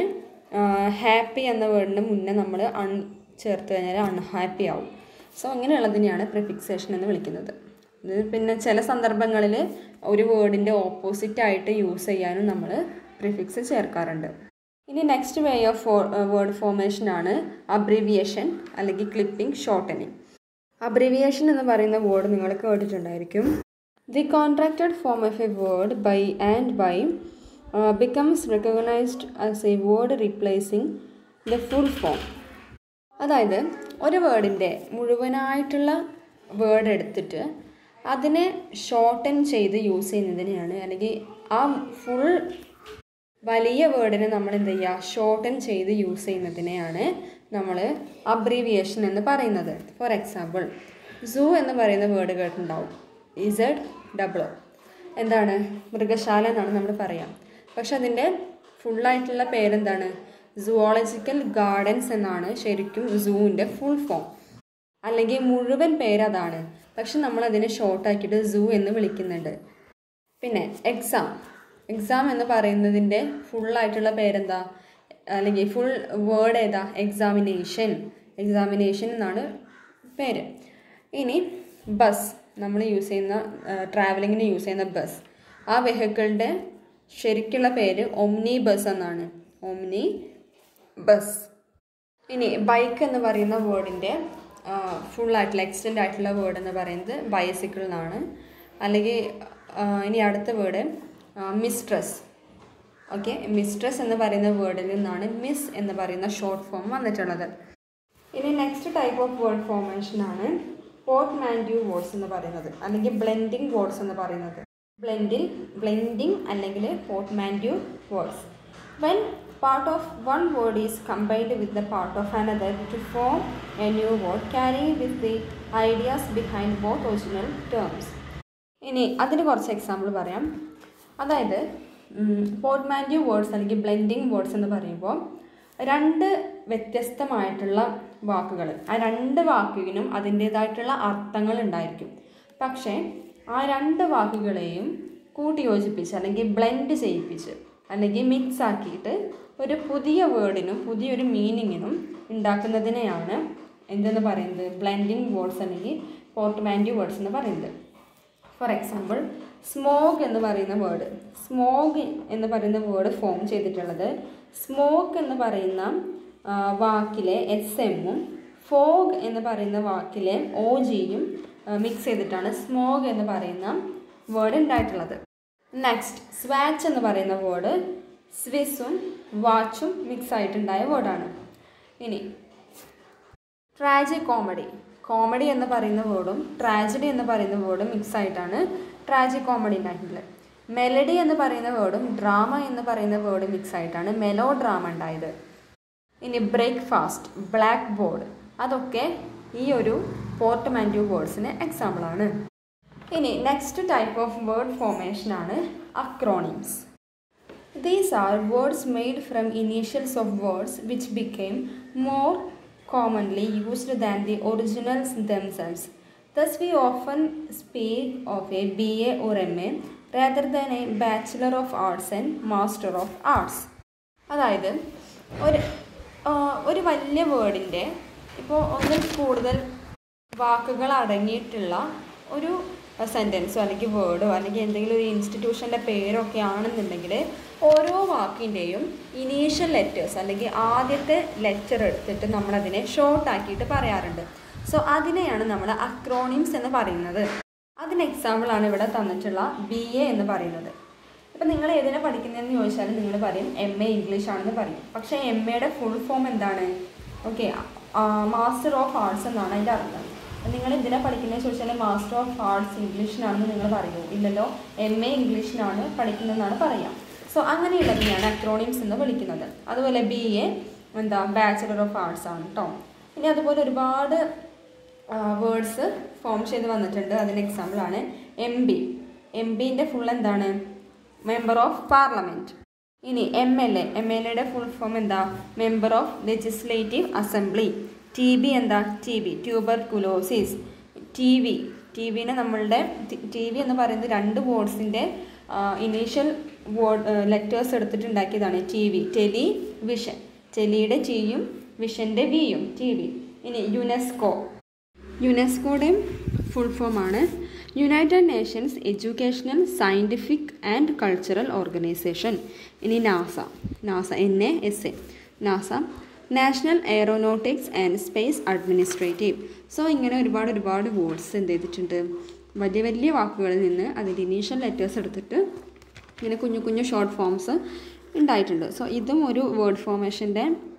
ഹാപ്പി എന്ന വേർഡിന് മുന്നേ നമ്മൾ അൺ ചേർത്ത് കഴിഞ്ഞാൽ അൺഹാപ്പി ആവും. സോ അങ്ങനെയുള്ളതിനെയാണ് പ്രിഫിക്സേഷൻ എന്ന് വിളിക്കുന്നത്. ഇത് പിന്നെ ചില സന്ദർഭങ്ങളിൽ ഒരു വേർഡിൻ്റെ ഓപ്പോസിറ്റായിട്ട് യൂസ് ചെയ്യാനും നമ്മൾ പ്രിഫിക്സ് ചേർക്കാറുണ്ട്. ഇനി next way of for word ഫോർമേഷനാണ് അബ്രീവിയേഷൻ അല്ലെങ്കിൽ ക്ലിപ്പിംഗ്, ഷോർട്ടനിങ്. അബ്രീവിയേഷൻ എന്ന് പറയുന്ന വേർഡ് നിങ്ങൾ കേട്ടിട്ടുണ്ടായിരിക്കും. The contracted form of a word by and by becomes recognised as a word replacing the full form. അതായത് ഒരു വേർഡിൻ്റെ മുഴുവനായിട്ടുള്ള വേർഡ് എടുത്തിട്ട് അതിനെ ഷോർട്ടൻ ചെയ്ത് യൂസ് ചെയ്യുന്നതിനെയാണ്, അല്ലെങ്കിൽ ആ ഫുൾ വലിയ വേർഡിനെ നമ്മൾ എന്ത് ചെയ്യുക, ഷോർട്ടൻ ചെയ്ത് യൂസ് ചെയ്യുന്നതിനെയാണ് നമ്മൾ അബ്രീവിയേഷൻ എന്ന് പറയുന്നത്. ഫോർ എക്സാമ്പിൾ, സൂ എന്ന് പറയുന്ന വേർഡ് കേട്ടിട്ടുണ്ടാവും. ഇസഡ് ഡബിൾ എന്താണ്, മൃഗശാല എന്നാണ് നമ്മൾ പറയാം. പക്ഷെ അതിൻ്റെ ഫുള്ളായിട്ടുള്ള പേരെന്താണ്, സുവോളജിക്കൽ ഗാർഡൻസ് എന്നാണ് ശരിക്കും സൂവിൻ്റെ ഫുൾ ഫോം, അല്ലെങ്കിൽ മുഴുവൻ പേരതാണ്. പക്ഷെ നമ്മളതിനെ ഷോർട്ടാക്കിയിട്ട് സൂ എന്ന് വിളിക്കുന്നുണ്ട്. പിന്നെ എക്സാം, എക്സാം എന്ന് പറയുന്നതിൻ്റെ ഫുള്ളായിട്ടുള്ള പേരെന്താ, അല്ലെങ്കിൽ ഫുൾ വേർഡ് ഏതാ, എക്സാമിനേഷൻ. എക്സാമിനേഷൻ എന്നാണ് പേര്. ഇനി ബസ്, നമ്മൾ യൂസ് ചെയ്യുന്ന ട്രാവലിങ്ങിന് യൂസ് ചെയ്യുന്ന ബസ്, ആ വെഹിക്കിളിൻ്റെ ശരിക്കുള്ള പേര് ഒമ്നി ബസ് എന്നാണ്, ഒമ്നി ബസ്. ഇനി ബൈക്ക് എന്ന് പറയുന്ന വേർഡിൻ്റെ ഫുള്ളായിട്ടുള്ള എക്സ്റ്റെൻഡ് ആയിട്ടുള്ള വേർഡ് എന്ന് പറയുന്നത് ബൈസിക്കിൾ എന്നാണ്. അല്ലെങ്കിൽ ഇനി അടുത്ത വേർഡ് മിസ്ട്രസ്. ഓക്കെ, മിസ്ട്രസ് എന്ന് പറയുന്ന വേർഡിൽ നിന്നാണ് മിസ് എന്ന് പറയുന്ന ഷോർട്ട് ഫോം വന്നിട്ടുള്ളത്. ഇനി നെക്സ്റ്റ് ടൈപ്പ് ഓഫ് വേർഡ് ഫോർമേഷനാണ് പോർട്ട്മാൻറ്റോ വേർഡ്സ് എന്ന് പറയുന്നത്, അല്ലെങ്കിൽ ബ്ലെൻഡിങ് വേർഡ്സ് എന്ന് പറയുന്നത്. ബ്ലെൻഡിൽ ബ്ലെൻഡിങ് അല്ലെങ്കിൽ portmanteau words. When part of one word is combined with the part of another to form a new word carrying with the ideas behind both original terms. ഇനി അതിന് കുറച്ച് എക്സാമ്പിൾ പറയാം. അതായത് portmanteau words അല്ലെങ്കിൽ blending words എന്ന് പറയുമ്പോൾ രണ്ട് വ്യത്യസ്തമായിട്ടുള്ള വാക്കുകൾ, ആ രണ്ട് വാക്കിനും അതിൻ്റേതായിട്ടുള്ള അർത്ഥങ്ങൾ ഉണ്ടായിരിക്കും. പക്ഷേ ആ രണ്ട് വാക്കുകളെയും കൂട്ടി യോജിപ്പിച്ച് അല്ലെങ്കിൽ ബ്ലെൻഡ് ചെയ്യിപ്പിച്ച് അല്ലെങ്കിൽ മിക്സ് ആക്കിയിട്ട് ഒരു പുതിയ വേർഡിനും പുതിയൊരു മീനിങ്ങിനും ഉണ്ടാക്കുന്നതിനെയാണ് എന്തെന്ന് പറയുന്നത്, ബ്ലെൻഡിങ് വേർഡ്സ് അല്ലെങ്കിൽ പോർട്ട്മാൻറ്റോ വേർഡ്സ് എന്ന് പറയുന്നത്. ഫോർ എക്സാമ്പിൾ, സ്മോക്ക് എന്ന് പറയുന്ന വേർഡ്, സ്മോക്ക് എന്ന് പറയുന്ന വേർഡ് ഫോം ചെയ്തിട്ടുള്ളത് സ്മോക്ക് എന്ന് പറയുന്ന വാക്കിലെ എസ് എമ്മും ഫോഗ് എന്ന് പറയുന്ന വാക്കിലെ ഒ ജിയും മിക്സ് ചെയ്തിട്ടാണ് സ്മോക്ക് എന്ന് പറയുന്ന വേർഡ് ഉണ്ടായിട്ടുള്ളത്. നെക്സ്റ്റ്, സ്വാച്ച് എന്ന് പറയുന്ന വേർഡ് സ്വിസും വാച്ചും മിക്സ് ആയിട്ടുണ്ടായ വേർഡാണ്. ഇനി ട്രാജി കോമഡി, കോമഡി എന്ന് പറയുന്ന വേർഡും ട്രാജഡി എന്ന് പറയുന്ന വേർഡും മിക്സ് ആയിട്ടാണ് ട്രാജി കോമഡി ഉണ്ടായിട്ടുള്ളത്. മെലഡി എന്ന് പറയുന്ന വേർഡും ഡ്രാമ എന്ന് പറയുന്ന വേർഡും മിക്സ് ആയിട്ടാണ് മെലോ ഡ്രാമ ഉണ്ടായത്. ഇനി ബ്രേക്ക്ഫാസ്റ്റ്, ബ്ലാക്ക് ബോർഡ്, അതൊക്കെ ഈ ഒരു പോർട്ട്മാൻറ്റോ വേർഡ്സിന് എക്സാമ്പിളാണ്. ഇനി നെക്സ്റ്റ് ടൈപ്പ് ഓഫ് വേർഡ് ഫോർമേഷനാണ് acronyms. These are words made from initials of words which became more commonly used than the originals themselves. Thus we often speak of a B A or M A rather than a Bachelor of Arts and Master of Arts. അതായത് ഒരു ഒരു വലിയ വേർഡിൻ്റെ ഇപ്പോൾ ഒന്നിൽ കൂടുതൽ വാക്കുകൾ അടങ്ങിയിട്ടുള്ള ഒരു സെൻറ്റൻസോ അല്ലെങ്കിൽ വേർഡോ അല്ലെങ്കിൽ എന്തെങ്കിലും ഒരു ഇൻസ്റ്റിറ്റ്യൂഷൻ്റെ പേരൊക്കെ ആണെന്നുണ്ടെങ്കിൽ ഓരോ വാക്കിൻ്റെയും ഇനീഷ്യൽ ലെറ്റേഴ്സ് അല്ലെങ്കിൽ ആദ്യത്തെ ലെറ്റർ എടുത്തിട്ട് നമ്മളതിനെ ഷോർട്ടാക്കിയിട്ട് പറയാറുണ്ട്. സോ അതിനെയാണ് നമ്മൾ അക്രോണിംസ് എന്ന് പറയുന്നത്. അതിന് എക്സാമ്പിളാണ് ഇവിടെ തന്നിട്ടുള്ള ബി എ എന്ന് പറയുന്നത്. ഇപ്പം നിങ്ങൾ ഏതിനെ പഠിക്കുന്നതെന്ന് ചോദിച്ചാൽ നിങ്ങൾ പറയും എം എ ഇംഗ്ലീഷ് ആണെന്ന് പറയും. പക്ഷേ എം എയുടെ ഫുൾ ഫോം എന്താണ്? ഓക്കെ, മാസ്റ്റർ ഓഫ് ആർട്സ് എന്നാണ് അതിൻ്റെ അർത്ഥം. നിങ്ങൾ എന്തിനാ പഠിക്കുന്നതെന്ന് ചോദിച്ചാൽ മാസ്റ്റർ ഓഫ് ആർട്സ് ഇംഗ്ലീഷിനാണെന്ന് നിങ്ങൾ പറയുമോ? ഇല്ലല്ലോ, എം എ ഇംഗ്ലീഷിനാണ് പഠിക്കുന്നതെന്നാണ് പറയാം. സോ അങ്ങനെയുള്ളതിനെയാണ് അക്രോണിംസ് എന്ന് വിളിക്കുന്നത്. അതുപോലെ ബി എ എന്താ ബാച്ചലർ ഓഫ് ആർട്സ് ആണ് കേട്ടോ. ഇനി അതുപോലെ ഒരുപാട് വേർഡ്സ് ഫോം ചെയ്ത് വന്നിട്ടുണ്ട്. അതിന് എക്സാമ്പിളാണ് എം ബി. എം ബിൻ്റെ ഫുൾ എന്താണ്? Member of parliament. ഇനി M L A, M L എയുടെ ഫുൾ ഫോം എന്താ? Member of legislative assembly. T B എന്താ? T B tuberculosis. T V, T വിനെ നമ്മളുടെ ടി വി എന്ന് പറയുന്നത് രണ്ട് വേർഡ്സിൻ്റെ ഇനീഷ്യൽ വേർഡ് ലെറ്റേഴ്സ് എടുത്തിട്ടുണ്ടാക്കിയതാണ് ടി വി. ടെലി വിഷൻ, ടെലിയുടെ ടിയും വിഷൻ്റെ വിയും ടി വി. ഇനി യുനെസ്കോ, യുനെസ്കോയുടെ ഫുൾ ഫോമാണ് united nations educational scientific and cultural organisation. ഇനി NASA, NASA N A S A, NASA national aeronautics and space administrative. So ഇങ്ങനെ ഒരുപാട് ഒരുപാട് വേർഡ്സ് എന്ത് ചെയ്തിട്ടുണ്ട്, വലിയ വലിയ വാക്കുകളിൽ നിന്ന് അതിൻ്റെ ഇനീഷ്യൽ ലെറ്റേഴ്സ് എടുത്തിട്ട് ഇങ്ങനെ കുഞ്ഞു കുഞ്ഞു ഷോർട്ട് ഫോംസ് ഉണ്ടായിട്ടുണ്ട്. സോ ഇതും ഒരു വേർഡ് ഫോർമേഷൻ്റെ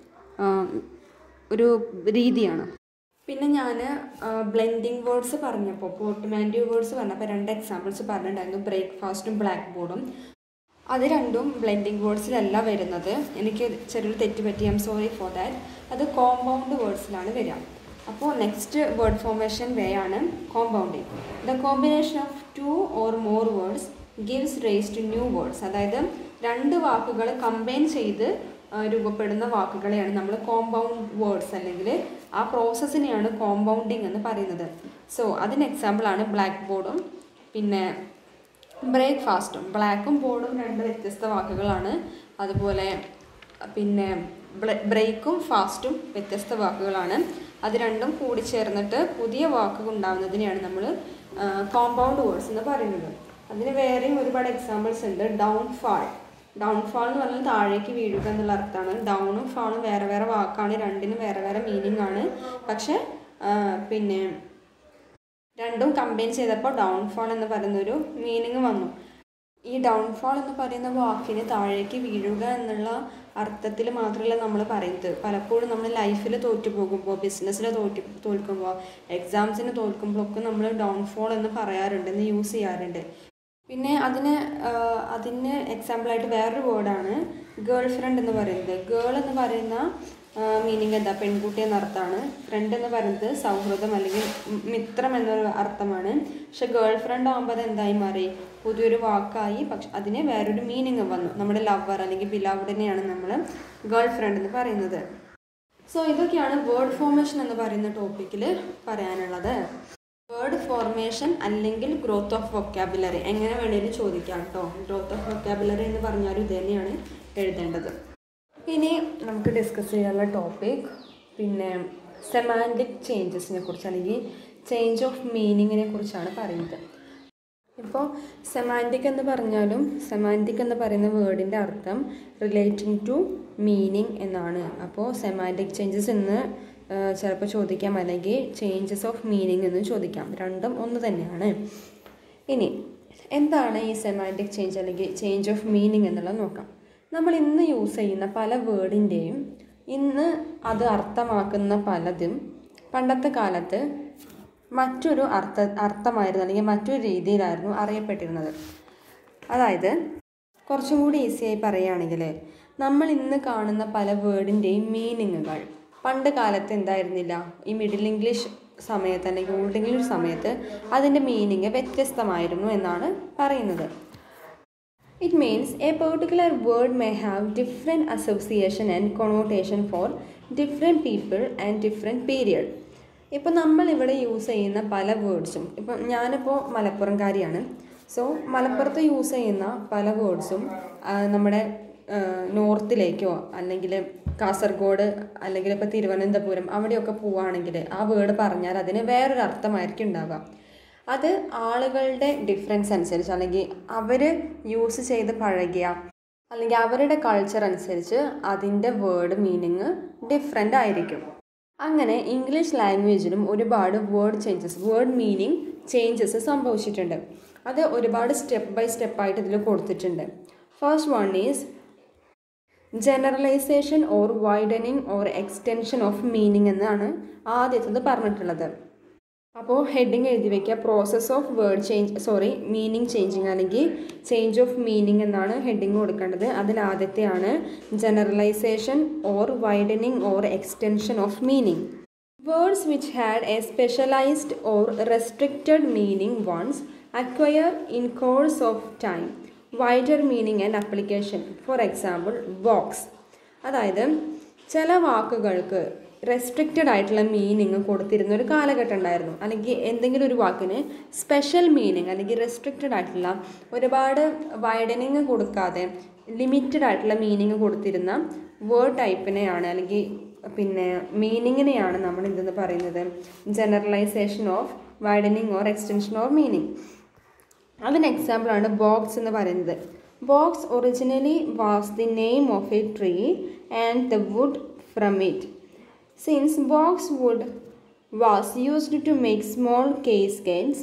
ഒരു രീതിയാണ്. പിന്നെ ഞാൻ ബ്ലെൻഡിങ് വേർഡ്സ് പറഞ്ഞപ്പോൾ പോർട്ട്മാൻറ്റോ വേർഡ്സ് പറഞ്ഞപ്പോൾ രണ്ട് എക്സാമ്പിൾസ് പറഞ്ഞിട്ടുണ്ടായിരുന്നു, ബ്രേക്ക്ഫാസ്റ്റും ബ്ലാക്ക് ബോർഡും. അത് രണ്ടും ബ്ലെൻഡിങ് വേർഡ്സിലല്ല വരുന്നത്. എനിക്ക് ചെറിയൊരു തെറ്റ് പറ്റി, I'm sorry for that. അത് കോമ്പൗണ്ട് വേർഡ്സിലാണ് വരിക. അപ്പോൾ നെക്സ്റ്റ് വേർഡ് ഫോർമേഷൻ വേ ആണ് compounding. The combination of two or more words gives rise to new words. അതായത് രണ്ട് വാക്കുകൾ കമ്പൈൻ ചെയ്ത് രൂപപ്പെടുന്ന വാക്കുകളെയാണ് നമ്മൾ കോമ്പൗണ്ട് വേർഡ്സ്, അല്ലെങ്കിൽ ആ പ്രോസസ്സിനെയാണ് കോമ്പൗണ്ടിങ് എന്ന് പറയുന്നത്. സോ അതിന് എക്സാമ്പിളാണ് ബ്ലാക്ക് ബോർഡും പിന്നെ ബ്രേക്ക്ഫാസ്റ്റും. ബ്ലാക്കും ബോർഡും രണ്ട് വ്യത്യസ്ത വാക്കുകളാണ്. അതുപോലെ പിന്നെ ബ്രേക്കും ഫാസ്റ്റും വ്യത്യസ്ത വാക്കുകളാണ്. അത് രണ്ടും കൂടി ചേർന്നിട്ട് പുതിയ വാക്കുകൾ ഉണ്ടാകുന്നതിനെയാണ് നമ്മൾ കോമ്പൗണ്ട് വേർഡ്സ് എന്ന് പറയുന്നത്. അതിന് വേറെയും ഒരുപാട് എക്സാമ്പിൾസ് ഉണ്ട്. ഡൗൺഫാൾ. ഡൗൺഫാൾ എന്ന് പറഞ്ഞാൽ താഴേക്ക് വീഴുക എന്നുള്ള അർത്ഥമാണ്. ഡൗണും ഫാളും വേറെ വേറെ വാക്കാണ്, രണ്ടിനും വേറെ വേറെ മീനിങ് ആണ്. പക്ഷെ പിന്നെ രണ്ടും കമ്പൈൻ ചെയ്തപ്പോൾ ഡൗൺഫാൾ എന്ന് പറയുന്നൊരു മീനിങ് വന്നു. ഈ ഡൗൺഫാൾ എന്ന് പറയുന്ന വാക്കിന് താഴേക്ക് വീഴുക എന്നുള്ള അർത്ഥത്തിൽ മാത്രമല്ല നമ്മൾ പറയുന്നത്. പലപ്പോഴും നമ്മൾ ലൈഫിൽ തോറ്റു പോകുമ്പോൾ, ബിസിനസ്സിൽ തോറ്റ് തോൽക്കുമ്പോൾ, എക്സാംസിന് തോൽക്കുമ്പോഴൊക്കെ നമ്മൾ ഡൗൺഫോൾ എന്ന് പറയാറുണ്ട്, എന്ന് യൂസ് ചെയ്യാറുണ്ട്. പിന്നെ അതിന് അതിന് എക്സാമ്പിളായിട്ട് വേറൊരു വേർഡാണ് ഗേൾ ഫ്രണ്ട് എന്ന് പറയുന്നത്. ഗേൾ എന്ന് പറയുന്ന മീനിങ് എന്താ, പെൺകുട്ടി എന്ന അർത്ഥമാണ്. ഫ്രണ്ട് എന്ന് പറയുന്നത് സൗഹൃദം അല്ലെങ്കിൽ മിത്രം എന്നൊരു അർത്ഥമാണ്. പക്ഷെ ഗേൾ ഫ്രണ്ട് ആകുമ്പോൾ അത് എന്തായി മാറി, പുതിയൊരു വാക്കായി. പക്ഷെ അതിന് വേറൊരു മീനിങ് വന്നു. നമ്മുടെ ലവർ അല്ലെങ്കിൽ ബിലവഡിനെയാണ് നമ്മൾ ഗേൾ ഫ്രണ്ട് എന്ന് പറയുന്നത്. സോ ഇതൊക്കെയാണ് വേർഡ് ഫോർമേഷൻ എന്ന് പറയുന്ന ടോപ്പിക്കിൽ പറയാനുള്ളത്. വേർഡ് ഫോർമേഷൻ അല്ലെങ്കിൽ ഗ്രോത്ത് ഓഫ് വൊക്കാബുലറി എങ്ങനെ വേണമെങ്കിലും ചോദിക്കാം കേട്ടോ. ഗ്രോത്ത് ഓഫ് വൊക്കാബുലറി എന്ന് പറഞ്ഞാലും ഇത് തന്നെയാണ് എഴുതേണ്ടത്. ഇനി നമുക്ക് ഡിസ്കസ് ചെയ്യാനുള്ള ടോപ്പിക് പിന്നെ സെമാൻറ്റിക് ചേഞ്ചസിനെ കുറിച്ച് അല്ലെങ്കിൽ ചേഞ്ച് ഓഫ് മീനിങ്ങിനെ കുറിച്ചാണ് പറയുന്നത്. ഇപ്പോൾ സെമാൻറ്റിക് എന്ന് പറഞ്ഞാലും സെമാൻറ്റിക് എന്ന് പറയുന്ന വേർഡിൻ്റെ അർത്ഥം റിലേറ്റിംഗ് ടു മീനിങ് എന്നാണ്. അപ്പോൾ സെമാൻറ്റിക് ചേഞ്ചസ് എന്ന് ചിലപ്പോൾ ചോദിക്കാം, അല്ലെങ്കിൽ ചേഞ്ചസ് ഓഫ് മീനിങ് എന്ന് ചോദിക്കാം. രണ്ടും ഒന്ന് തന്നെയാണ്. ഇനി എന്താണ് ഈ സെമാൻറ്റിക് ചേഞ്ച് അല്ലെങ്കിൽ ചേഞ്ച് ഓഫ് മീനിങ് എന്നുള്ളത് നോക്കാം. നമ്മൾ ഇന്ന് യൂസ് ചെയ്യുന്ന പല വേർഡിൻ്റെയും ഇന്ന് അത് അർത്ഥമാക്കുന്ന പലതും പണ്ടത്തെ കാലത്ത് മറ്റൊരു അർത്ഥ അർത്ഥമായിരുന്നു അല്ലെങ്കിൽ മറ്റൊരു രീതിയിലായിരുന്നു അറിയപ്പെട്ടിരുന്നത്. അതായത് കുറച്ചും കൂടി ഈസിയായി പറയുകയാണെങ്കിൽ, നമ്മൾ ഇന്ന് കാണുന്ന പല വേർഡിൻ്റെയും മീനിങ്ങുകൾ പണ്ട് കാലത്ത് എന്തായിരുന്നില്ല, ഈ മിഡിൽ ഇംഗ്ലീഷ് സമയത്ത് അല്ലെങ്കിൽ ഓൾഡ് ഇംഗ്ലീഷ് സമയത്ത് അതിൻ്റെ മീനിങ് വ്യത്യസ്തമായിരുന്നു എന്നാണ് പറയുന്നത്. It means a particular word may have different association and connotation for different people and different period. ഇപ്പോൾ നമ്മളിവിടെ യൂസ് ചെയ്യുന്ന പല വേർഡ്സും, ഇപ്പം ഞാനിപ്പോൾ മലപ്പുറംകാരിയാണ്. സോ മലപ്പുറത്ത് യൂസ് ചെയ്യുന്ന പല വേർഡ്സും നമ്മുടെ നോർത്തിലേക്കോ അല്ലെങ്കിൽ കാസർഗോഡ് അല്ലെങ്കിൽ ഇപ്പോൾ തിരുവനന്തപുരം അവിടെയൊക്കെ പോവുകയാണെങ്കിൽ ആ വേർഡ് പറഞ്ഞാൽ അതിന് വേറൊരു അർത്ഥമായിരിക്കും ഉണ്ടാവുക. അത് ആളുകളുടെ ഡിഫറൻസ് അനുസരിച്ച് അല്ലെങ്കിൽ അവർ യൂസ് ചെയ്ത് പഴകിയ അല്ലെങ്കിൽ അവരുടെ കൾച്ചർ അനുസരിച്ച് അതിൻ്റെ വേർഡ് മീനിങ് ഡിഫറെൻ്റ് ആയിരിക്കും. അങ്ങനെ ഇംഗ്ലീഷ് ലാംഗ്വേജിലും ഒരുപാട് word changes word meaning changes സംഭവിച്ചിട്ടുണ്ട്. അത് ഒരുപാട് സ്റ്റെപ്പ് ബൈ സ്റ്റെപ്പായിട്ട് ഇതിൽ കൊടുത്തിട്ടുണ്ട്. First one is generalisation or widening or extension of meaning എന്നാണ് ആദ്യത്തത് പറഞ്ഞിട്ടുള്ളത്. അപ്പോൾ ഹെഡിങ് എഴുതി വയ്ക്കുക, process of word change sorry meaning changing അല്ലെങ്കിൽ ചേഞ്ച് ഓഫ് മീനിങ് എന്നാണ് ഹെഡിങ് കൊടുക്കേണ്ടത്. അതിൽ ആദ്യത്തെയാണ് generalisation or widening or extension of meaning. Words which had a specialised or restricted meaning once acquire in course of time wider meaning and application. For example box. അതായത് ചില വാക്കുകൾക്ക് restricted ആയിട്ടുള്ള meaning കൊടുത്തിരുന്ന ഒരു കാലഘട്ടം ഉണ്ടായിരുന്നു. അല്ലെങ്കിൽ എന്തെങ്കിലും ഒരു വാക്കിന് സ്പെഷ്യൽ മീനിങ് അല്ലെങ്കിൽ റെസ്ട്രിക്റ്റഡ് ആയിട്ടുള്ള ഒരുപാട് വൈഡനിങ് കൊടുക്കാതെ ലിമിറ്റഡ് ആയിട്ടുള്ള മീനിങ് കൊടുത്തിരുന്ന വേർഡ് ടൈപ്പിനെയാണ് അല്ലെങ്കിൽ പിന്നെ മീനിങ്ങിനെയാണ് നമ്മൾ എന്തെന്ന് പറയുന്നത് generalisation of widening or extension of meaning. അതിന് എക്സാമ്പിളാണ് ബോക്സ് എന്ന് പറയുന്നത്. Box originally was the name of a tree and the wood from it. Since boxwood was used to make small caskets,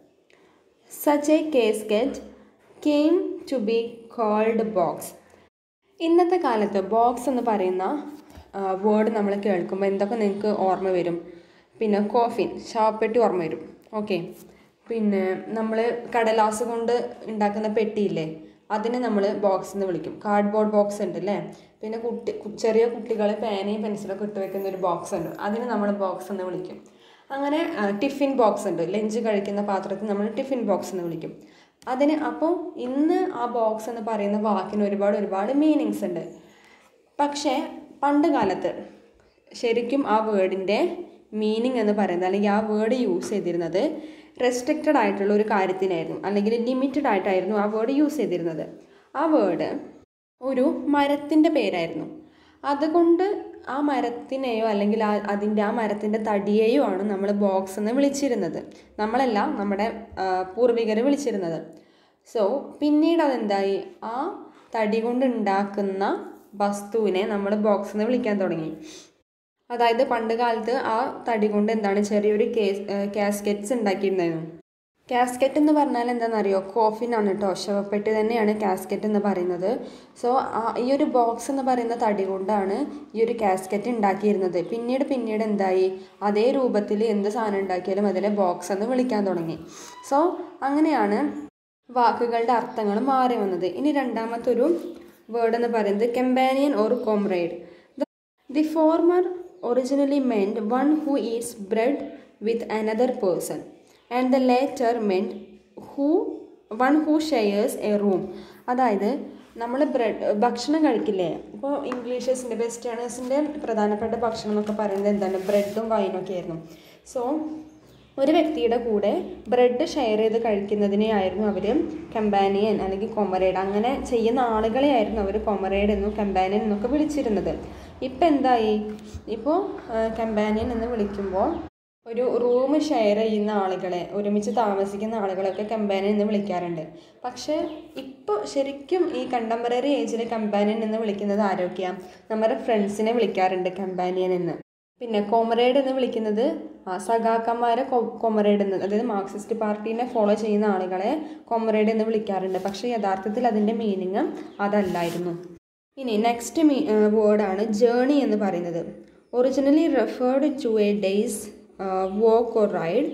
such a casket came to be called box. ഇന്നത്തെ കാലത്ത് box എന്ന് പറയുന്ന word നമ്മൾ കേൾക്കുമ്പോൾ എന്തൊക്കെ നിങ്ങൾക്ക് ഓർമ്മ വരും? പിന്നെ കോഫിൻ, ശവപ്പെട്ടി ഓർമ്മ വരും. ഓക്കെ. പിന്നെ നമ്മൾ കടലാസ് കൊണ്ട് ഉണ്ടാക്കുന്ന പെട്ടിയില്ലേ, അതിനെ നമ്മൾ ബോക്സ് എന്ന് വിളിക്കും. കാർഡ്ബോർഡ് ബോക്സ് ഉണ്ട് അല്ലേ. പിന്നെ കുട്ടി ചെറിയ കുട്ടികൾ പേനയും പെൻസിലൊക്കെ ഇട്ട് വെക്കുന്ന ഒരു ബോക്സ് ഉണ്ട്, അതിന് നമ്മൾ ബോക്സ് എന്ന് വിളിക്കും. അങ്ങനെ ടിഫിൻ ബോക്സ് ഉണ്ട്, ലഞ്ച് കഴിക്കുന്ന പാത്രത്തിൽ നമ്മൾ ടിഫിൻ ബോക്സ് എന്ന് വിളിക്കും അതിന്. അപ്പോൾ ഇന്ന് ആ ബോക്സ് എന്ന് പറയുന്ന വാക്കിന് ഒരുപാട് ഒരുപാട് മീനിങ്സ് ഉണ്ട്. പക്ഷേ പണ്ട് കാലത്ത് ശരിക്കും ആ വേർഡിൻ്റെ മീനിങ് എന്ന് പറയുന്നത്, അല്ലെങ്കിൽ ആ വേർഡ് യൂസ് ചെയ്തിരുന്നത് റെസ്ട്രിക്റ്റഡ് ആയിട്ടുള്ള ഒരു കാര്യത്തിനായിരുന്നു, അല്ലെങ്കിൽ ലിമിറ്റഡ് ആയിട്ടായിരുന്നു ആ വേർഡ് യൂസ് ചെയ്തിരുന്നത്. ആ വേർഡ് ഒരു മരത്തിൻ്റെ പേരായിരുന്നു. അതുകൊണ്ട് ആ മരത്തിനെയോ അല്ലെങ്കിൽ ആ അതിൻ്റെ ആ മരത്തിൻ്റെ തടിയെയോ ആണ് നമ്മൾ ബോക്സ് എന്ന് വിളിച്ചിരുന്നത്. നമ്മളല്ല, നമ്മുടെ പൂർവികർ വിളിച്ചിരുന്നത്. സോ പിന്നീട് അതെന്തായി, ആ തടി കൊണ്ട് ഉണ്ടാക്കുന്ന വസ്തുവിനെ നമ്മൾ ബോക്സ് എന്ന് വിളിക്കാൻ തുടങ്ങി. അതായത് പണ്ട് കാലത്ത് ആ തടി കൊണ്ട് എന്താണ് ചെറിയൊരു കേസ് കാസ്കറ്റ്സ് ഉണ്ടാക്കിയിട്ടുണ്ടായിരുന്നു. കാസ്കറ്റ് എന്ന് പറഞ്ഞാൽ എന്താണെന്നറിയോ? കോഫിനാണ് കേട്ടോ. ശവപ്പെട്ടി തന്നെയാണ് കാസ്കറ്റ് എന്ന് പറയുന്നത്. സോ ഈ ഒരു ബോക്സ് എന്ന് പറയുന്ന തടി കൊണ്ടാണ് ഈ ഒരു കാസ്കറ്റ് ഉണ്ടാക്കിയിരുന്നത്. പിന്നീട് പിന്നീട് എന്തായി, അതേ രൂപത്തിൽ എന്ത് സാധനം ഉണ്ടാക്കിയാലും അതിലെ ബോക്സ് എന്ന് വിളിക്കാൻ തുടങ്ങി. സോ അങ്ങനെയാണ് വാക്കുകളുടെ അർത്ഥങ്ങൾ മാറി വന്നത്. ഇനി രണ്ടാമത്തെ ഒരു വേർഡ് എന്ന് പറയുന്നത് companion or comrade. The former originally meant one who eats bread with another person, and the latter meant who one who shares a room. അതായത് നമ്മൾ ബ്രെഡ് ഭക്ഷണം കഴിക്കില്ലേ, ഇപ്പോൾ ഇംഗ്ലീഷേഴ്സിൻ്റെ വെസ്റ്റേണേഴ്സിൻ്റെ പ്രധാനപ്പെട്ട ഭക്ഷണം എന്നൊക്കെ പറയുന്നത് എന്താണ്? ബ്രെഡും വൈനൊക്കെ ആയിരുന്നു. സോ ഒരു വ്യക്തിയുടെ കൂടെ ബ്രെഡ് ഷെയർ ചെയ്ത് കഴിക്കുന്നതിനെ ആയിരുന്നു അവർ കമ്പാനിയൻ അല്ലെങ്കിൽ കൊമറേഡ്, അങ്ങനെ ചെയ്യുന്ന ആളുകളെ ആയിരുന്നു അവർ കൊമറേഡ് എന്നും കമ്പാനിയൻ എന്നൊക്കെ വിളിച്ചിരുന്നത്. ഇപ്പം എന്തായി, ഇപ്പോൾ കമ്പാനിയൻ എന്ന് വിളിക്കുമ്പോൾ ഒരു റൂം ഷെയർ ചെയ്യുന്ന ആളുകളെ, ഒരുമിച്ച് താമസിക്കുന്ന ആളുകളൊക്കെ കമ്പാനിയൻ എന്ന് വിളിക്കാറുണ്ട്. പക്ഷേ ഇപ്പോൾ ശരിക്കും ഈ കണ്ടംപററി ഏജിൽ കമ്പാനിയൻ എന്ന് വിളിക്കുന്നത് ആരൊക്കെയാണ്? നമ്മുടെ ഫ്രണ്ട്സിനെ വിളിക്കാറുണ്ട് കമ്പാനിയൻ എന്ന്. പിന്നെ കൊമറേഡ് എന്ന് വിളിക്കുന്നത് സഖാക്കന്മാരെ കൊമറേഡ് എന്ന്, അതായത് മാർക്സിസ്റ്റ് പാർട്ടീനെ ഫോളോ ചെയ്യുന്ന ആളുകളെ കൊമറേഡ് എന്ന് വിളിക്കാറുണ്ട്. പക്ഷേ യഥാർത്ഥത്തിൽ അതിൻ്റെ മീനിങ് അതല്ലായിരുന്നു. ഇനി നെക്സ്റ്റ് മീ വേർഡാണ് ജേണി എന്ന് പറയുന്നത്. Originally referred to a day's walk or ride.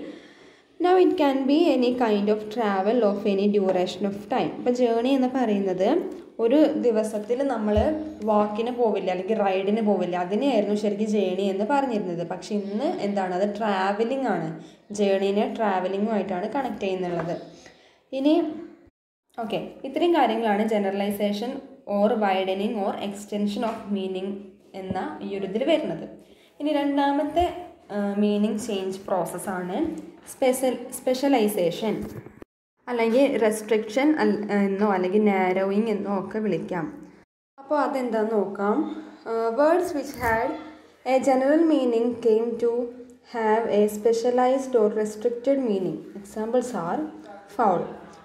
Now it can be any kind of travel of any duration of time. ഇപ്പോൾ ജേണി എന്ന് പറയുന്നത് ഒരു ദിവസത്തിൽ നമ്മൾ വാക്കിന് പോവില്ല അല്ലെങ്കിൽ റൈഡിന് പോവില്ല, അതിനെയായിരുന്നു ശരിക്കും ജേണി എന്ന് പറഞ്ഞിരുന്നത്. പക്ഷെ ഇന്ന് എന്താണ്, അത് ട്രാവലിംഗ് ആണ്. ജേണീനെ ട്രാവലിങ്ങുമായിട്ടാണ് കണക്ട് ചെയ്യുന്നുള്ളത്. ഇനി ഓക്കെ, ഇത്രയും കാര്യങ്ങളാണ് generalisation or widening or extension of meaning എന്ന ഈ ഒരു ഇതിൽ വരുന്നത്. ഇനി രണ്ടാമത്തെ മീനിങ് ചേഞ്ച് പ്രോസസ്സാണ് സ്പെഷ്യൽ സ്പെഷ്യലൈസേഷൻ, അല്ലെങ്കിൽ റെസ്ട്രിക്ഷൻ എന്നോ അല്ലെങ്കിൽ നാരോയിങ് എന്നോ ഒക്കെ വിളിക്കാം. അപ്പോൾ അതെന്താണെന്ന് നോക്കാം. Words which had a general meaning came to have a specialised or restricted meaning. Examples are fowl,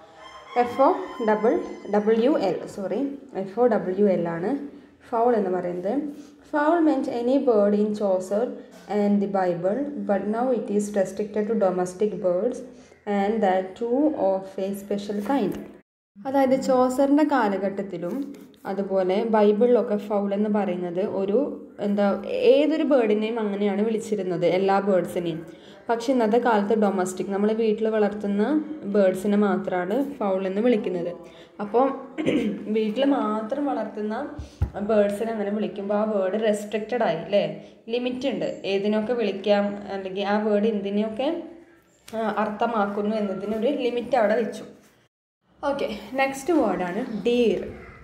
F O double W L sorry F O W L ആണ് ഫൗൾ എന്ന് പറയുന്നത്. Fowl meant any bird in Chaucer and the Bible, but now it is restricted to domestic birds and that too of a special kind. അതായത് ചോസറിൻ്റെ കാലഘട്ടത്തിലും അതുപോലെ ബൈബിളിലൊക്കെ foul എന്ന് പറയുന്നത് ഒരു എന്താ ഏതൊരു ബേർഡിനെയും അങ്ങനെയാണ് വിളിച്ചിരുന്നത്, എല്ലാ ബേർഡ്സിനെയും. പക്ഷെ ഇന്നത്തെ കാലത്ത് ഡൊമസ്റ്റിക് നമ്മൾ വീട്ടിൽ വളർത്തുന്ന ബേർഡ്സിനെ മാത്രമാണ് ഫൗൾ എന്ന് വിളിക്കുന്നത്. അപ്പോൾ വീട്ടിൽ മാത്രം വളർത്തുന്ന ബേർഡ്സിനെ അങ്ങനെ വിളിക്കുമ്പോൾ ആ വേർഡ് റെസ്ട്രിക്റ്റഡ് ആയി അല്ലേ, ലിമിറ്റ് ഉണ്ട് ഏതിനൊക്കെ വിളിക്കാം, അല്ലെങ്കിൽ ആ വേർഡ് എന്തിനെയൊക്കെ അർത്ഥമാക്കുന്നു എന്നതിനൊരു ലിമിറ്റ് അവിടെ വെച്ചു. ഓക്കെ, നെക്സ്റ്റ് വേർഡാണ് deer.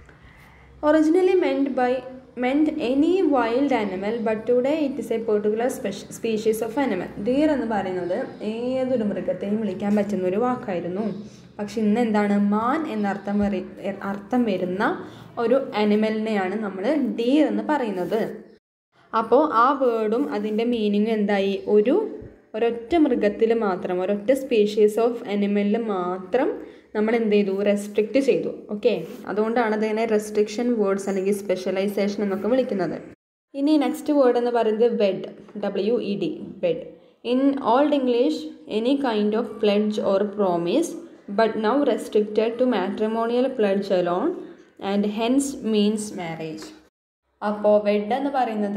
Originally meant by meant any wild animal, but today it is a particular species of animal. Deer എന്ന് പറയുന്നത് ഏതൊരു മൃഗത്തെയും വിളിക്കാൻ പറ്റുന്ന ഒരു വാക്കായിരുന്നു. പക്ഷെ ഇന്ന് എന്താണ്, മാൻ എന്നർത്ഥം വരി അർത്ഥം വരുന്ന ഒരു ആനിമലിനെയാണ് നമ്മൾ ഡീർ എന്ന് പറയുന്നത്. അപ്പോൾ ആ വേർഡും അതിൻ്റെ മീനിങ്ങും എന്തായി, ഒരു ഒരൊറ്റ മൃഗത്തിൽ മാത്രം, ഒരൊറ്റ സ്പീഷീസ് ഓഫ് ആനിമലിൽ മാത്രം നമ്മൾ എന്ത് ചെയ്തു, റെസ്ട്രിക്റ്റ് ചെയ്തു. ഓക്കെ, അതുകൊണ്ടാണ് അതിനെ റെസ്ട്രിക്ഷൻ വേർഡ്സ് അല്ലെങ്കിൽ സ്പെഷ്യലൈസേഷൻ എന്നൊക്കെ വിളിക്കുന്നത്. ഇനി നെക്സ്റ്റ് വേർഡ് എന്ന് പറയുന്നത് wed, W E D, wed. In old English any kind of pledge or promise, but now restricted to matrimonial pledge alone and hence means marriage. അപ്പോൾ wed എന്ന് പറയുന്നത്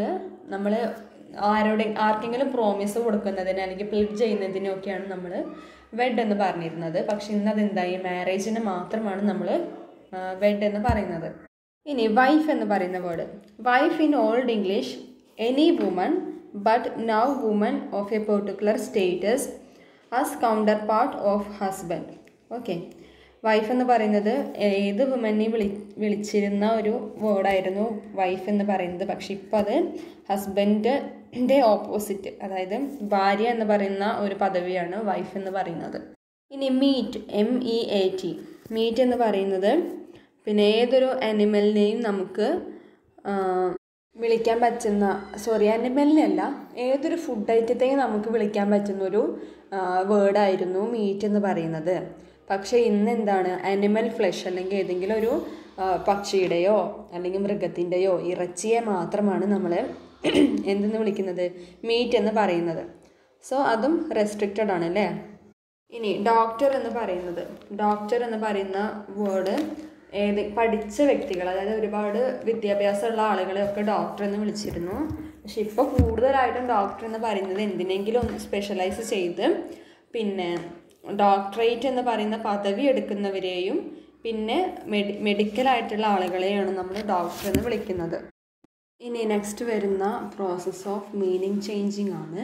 നമ്മൾ ആരോടെ ആർക്കെങ്കിലും പ്രോമിസ് കൊടുക്കുന്നതിന് അല്ലെങ്കിൽ പ്ലിഡ് ചെയ്യുന്നതിനൊക്കെയാണ് നമ്മൾ വെഡ് എന്ന് പറഞ്ഞിരുന്നത്. പക്ഷെ ഇന്നത് എന്തായി, മാരേജിന് മാത്രമാണ് നമ്മൾ വെഡ് എന്ന് പറയുന്നത്. ഇനി വൈഫ് എന്ന് പറയുന്ന word. Wife in old English any woman, but now woman of a particular status as counterpart of husband. Okay, wife എന്ന് പറയുന്നത് ഏത് വുമനെ വിളി വിളിച്ചിരുന്ന ഒരു വേർഡായിരുന്നു വൈഫ് എന്ന് പറയുന്നത്. പക്ഷെ ഇപ്പോൾ അത് ഹസ്ബൻഡിൻ്റെ ഓപ്പോസിറ്റ്, അതായത് ഭാര്യ എന്ന് പറയുന്ന ഒരു പദവിയാണ് വൈഫ് എന്ന് പറയുന്നത്. ഇനി meat, M E A T, meat എന്ന് പറയുന്നത് പിന്നെ ഏതൊരു അനിമലിനെയും നമുക്ക് വിളിക്കാൻ പറ്റുന്ന, സോറി അനിമലിനല്ല, ഏതൊരു ഫുഡ് ഐറ്റത്തെയും നമുക്ക് വിളിക്കാൻ പറ്റുന്നൊരു വേർഡായിരുന്നു മീറ്റ് എന്ന് പറയുന്നത്. പക്ഷേ ഇന്ന് എന്താണ്, അനിമൽ ഫ്ലഷ് അല്ലെങ്കിൽ ഏതെങ്കിലും ഒരു പക്ഷിയുടെയോ അല്ലെങ്കിൽ മൃഗത്തിൻ്റെയോ ഇറച്ചിയെ മാത്രമാണ് നമ്മൾ എന്തെന്ന് വിളിക്കുന്നത്, മീറ്റ് എന്ന് പറയുന്നത്. സോ അതും റെസ്ട്രിക്റ്റഡ് ആണ് അല്ലേ. ഇനി ഡോക്ടർ എന്ന് പറയുന്നത്, ഡോക്ടർ എന്ന് പറയുന്ന വേർഡ് ഏത് പഠിച്ച വ്യക്തികൾ, അതായത് ഒരുപാട് വിദ്യാഭ്യാസമുള്ള ആളുകളെയൊക്കെ ഡോക്ടർ എന്ന് വിളിച്ചിരുന്നു. പക്ഷെ ഇപ്പോൾ കൂടുതലായിട്ടും ഡോക്ടർ എന്ന് പറയുന്നത് എന്തിനെങ്കിലും ഒന്ന് സ്പെഷ്യലൈസ് ചെയ്ത് പിന്നെ ഡോക്ടറേറ്റ് എന്ന് പറയുന്ന പദവി എടുക്കുന്നവരെയും പിന്നെ മെഡി മെഡിക്കലായിട്ടുള്ള ആളുകളെയാണ് നമ്മൾ ഡോക്ടർ എന്ന് വിളിക്കുന്നത്. ഇനി നെക്സ്റ്റ് വരുന്ന പ്രോസസ്സ് ഓഫ് മീനിങ് ചേഞ്ചിങ് ആണ്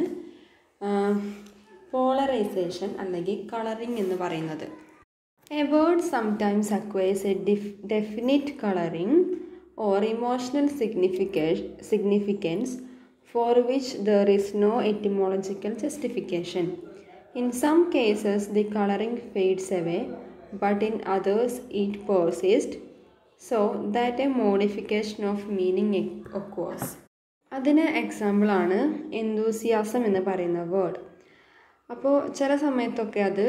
പോളറൈസേഷൻ അല്ലെങ്കിൽ കളറിങ് എന്ന് പറയുന്നത്. A word sometimes acquires a diff definite colouring or emotional signification significance for which there is no etymological justification. In some cases, the coloring fades away, but in others, it persists, so that a modification of meaning occurs. അതിന് എക്സാമ്പിളാണ് എന്തൂസിയാസം എന്ന് പറയുന്ന word. അപ്പോൾ ചില സമയത്തൊക്കെ അത്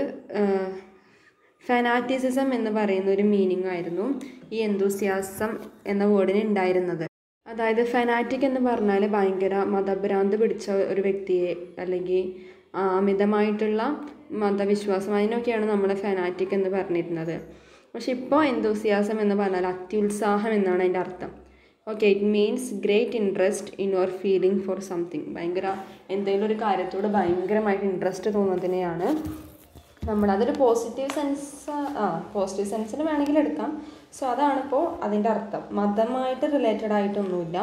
ഫെനാറ്റിസിസം എന്ന് പറയുന്ന ഒരു മീനിങ് ആയിരുന്നു ഈ എന്തൂസിയാസം എന്ന വേർഡിന് ഉണ്ടായിരുന്നത്. അതായത് ഫെനാറ്റിക് എന്ന് പറഞ്ഞാൽ ഭയങ്കര മതഭ്രാന്ത് പിടിച്ച ഒരു വ്യക്തിയെ അല്ലെങ്കിൽ അമിതമായിട്ടുള്ള മതവിശ്വാസം, അതിനൊക്കെയാണ് നമ്മൾ ഫെനാറ്റിക് എന്ന് പറഞ്ഞിരുന്നത്. പക്ഷെ ഇപ്പോൾ എന്തൂസിയാസം എന്ന് പറഞ്ഞാൽ അത്യുത്സാഹം എന്നാണ് അതിൻ്റെ അർത്ഥം. Okay, it means great interest in your feeling for something. ഭയങ്കര എന്തെങ്കിലും ഒരു കാര്യത്തോട് ഭയങ്കരമായിട്ട് ഇൻട്രസ്റ്റ് തോന്നുന്നതിനെയാണ് നമ്മൾ, അതൊരു പോസിറ്റീവ് സെൻസ്, ആ പോസിറ്റീവ് സെൻസിന് വേണമെങ്കിൽ എടുക്കാം. സോ അതാണിപ്പോൾ അതിൻ്റെ അർത്ഥം. മതമായിട്ട് റിലേറ്റഡ് ആയിട്ടൊന്നുമില്ല.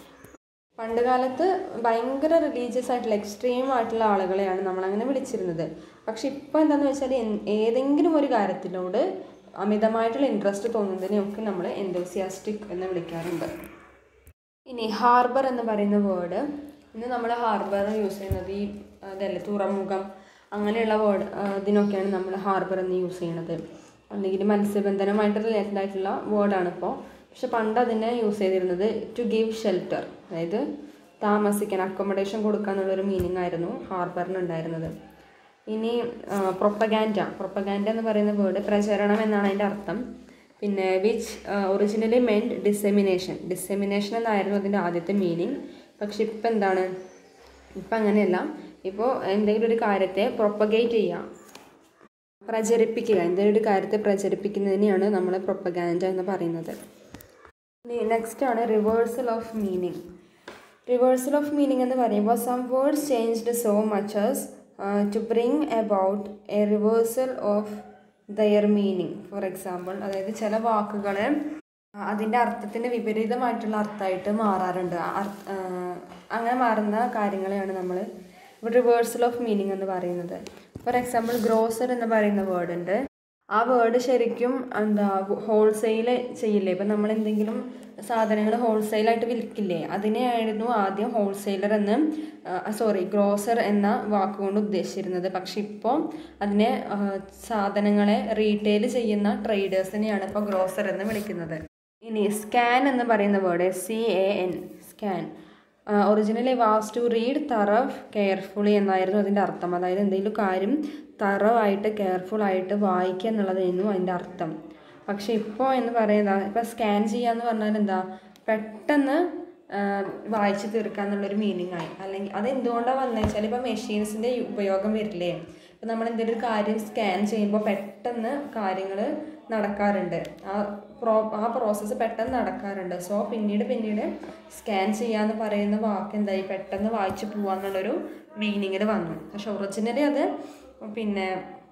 പണ്ട് കാലത്ത് ഭയങ്കര റിലീജിയസ് ആയിട്ടുള്ള എക്സ്ട്രീം ആയിട്ടുള്ള ആളുകളെയാണ് നമ്മളങ്ങനെ വിളിച്ചിരുന്നത്. പക്ഷെ ഇപ്പോൾ എന്താണെന്ന് വെച്ചാൽ ഏതെങ്കിലും ഒരു കാര്യത്തിനോട് അമിതമായിട്ടുള്ള ഇൻട്രസ്റ്റ് തോന്നുന്നതിനെയൊക്കെ നമ്മൾ എന്തൂസിയാസ്റ്റിക് എന്ന് വിളിക്കാറുണ്ട്. ഇനി ഹാർബർ എന്ന് പറയുന്ന വേർഡ്, ഇന്ന് നമ്മൾ ഹാർബർ യൂസ് ചെയ്യുന്നത് ഈ അതല്ലേ തുറമുഖം അങ്ങനെയുള്ള വേർഡ്, ഇതിനൊക്കെയാണ് നമ്മൾ ഹാർബർ എന്ന് യൂസ് ചെയ്യുന്നത്. അല്ലെങ്കിൽ മത്സ്യബന്ധനമായിട്ട് റിലേറ്റഡ് ആയിട്ടുള്ള വേർഡാണ് ഇപ്പോൾ. പക്ഷെ പണ്ട് അതിനെ യൂസ് ചെയ്തിരുന്നത് ടു ഗിവ് ഷെൽട്ടർ, അതായത് താമസിക്കാൻ, അക്കോമഡേഷൻ കൊടുക്കുക എന്നുള്ളൊരു മീനിങ് ആയിരുന്നു ഹാർബറിന് ഉണ്ടായിരുന്നത്. ഇനി പ്രൊപ്പഗാൻഡ, പ്രൊപ്പഗാൻഡ എന്ന് പറയുന്ന വേർഡ് പ്രചരണം എന്നാണ് അതിൻ്റെ അർത്ഥം. പിന്നെ which originally meant dissemination, dissemination എന്നായിരുന്നു അതിൻ്റെ ആദ്യത്തെ മീനിങ്. പക്ഷെ ഇപ്പം എന്താണ്, ഇപ്പം അങ്ങനെയല്ല. ഇപ്പോൾ എന്തെങ്കിലും ഒരു കാര്യത്തെ പ്രൊപ്പഗേറ്റ് ചെയ്യുക, പ്രചരിപ്പിക്കുക, എന്തെങ്കിലും ഒരു കാര്യത്തെ പ്രചരിപ്പിക്കുന്നതിനെയാണ് നമ്മൾ പ്രൊപ്പഗാൻഡ എന്ന് പറയുന്നത്. ഇനി നെക്സ്റ്റ് ആണ് reversal of meaning. Reversal of meaning എന്ന് പറയുമ്പോൾ some words changed so much as to bring about a reversal of their meaning. For example, അതായത് ചില വാക്കുകൾ അതിൻ്റെ അർത്ഥത്തിന് വിപരീതമായിട്ടുള്ള അർത്ഥമായിട്ട് മാറാറുണ്ട്. അങ്ങനെ മാറുന്ന കാര്യങ്ങളെയാണ് നമ്മൾ റിവേഴ്സൽ ഓഫ് മീനിങ് എന്ന് പറയുന്നത്. ഫോർ എക്സാമ്പിൾ, ഗ്രോസർ എന്ന് പറയുന്ന വേർഡ് ഉണ്ട്. ആ വേർഡ് ശരിക്കും എന്താ ഹോൾസെയിൽ ചെയ്യില്ലേ, ഇപ്പം നമ്മൾ എന്തെങ്കിലും സാധനങ്ങൾ ഹോൾസെയിലായിട്ട് വിൽക്കില്ലേ, അതിനെയായിരുന്നു ആദ്യം ഹോൾസെയിലർ എന്ന് സോറി ഗ്രോസർ എന്ന വാക്കുകൊണ്ട് ഉദ്ദേശിച്ചിരുന്നത്. പക്ഷെ ഇപ്പോൾ അതിനെ സാധനങ്ങളെ റീറ്റെയിൽ ചെയ്യുന്ന ട്രേഡേഴ്സിനെയാണ് ഇപ്പോൾ ഗ്രോസർ എന്ന് വിളിക്കുന്നത്. ഇനി സ്കാൻ എന്ന് പറയുന്ന word, C A N, scan, originally was to read thorough carefully എന്നായിരുന്നു അതിൻ്റെ അർത്ഥം. അതായത് എന്തെങ്കിലും കാര്യം തറവായിട്ട് കെയർഫുള്ളായിട്ട് വായിക്കുക എന്നുള്ളതായിരുന്നു അതിൻ്റെ അർത്ഥം. പക്ഷെ ഇപ്പോൾ എന്ന് പറയുന്നത്, ഇപ്പോൾ സ്കാൻ ചെയ്യുക എന്ന് പറഞ്ഞാൽ എന്താ, പെട്ടെന്ന് വായിച്ച് തീർക്കുക എന്നുള്ളൊരു മീനിങ് ആയി. അല്ലെങ്കിൽ അതെന്തുകൊണ്ടാണ് വന്നത് വെച്ചാൽ ഇപ്പോൾ മെഷീൻസിൻ്റെ ഉപയോഗം വരില്ലേ, ഇപ്പോൾ നമ്മൾ എന്തെങ്കിലും ഒരു കാര്യം സ്കാൻ ചെയ്യുമ്പോൾ പെട്ടെന്ന് കാര്യങ്ങൾ നടക്കാറുണ്ട്, ആ പ്രോ ആ പ്രോസസ്സ് പെട്ടെന്ന് നടക്കാറുണ്ട്. സോ പിന്നീട് പിന്നീട് സ്കാൻ ചെയ്യാന്ന് പറയുന്ന വാക്ക് എന്തായി പെട്ടെന്ന് വായിച്ചു പോവാന്നുള്ളൊരു മീനിങ്ങിൽ വന്നു. പക്ഷെ ഒറിജിനലി അത് പിന്നെ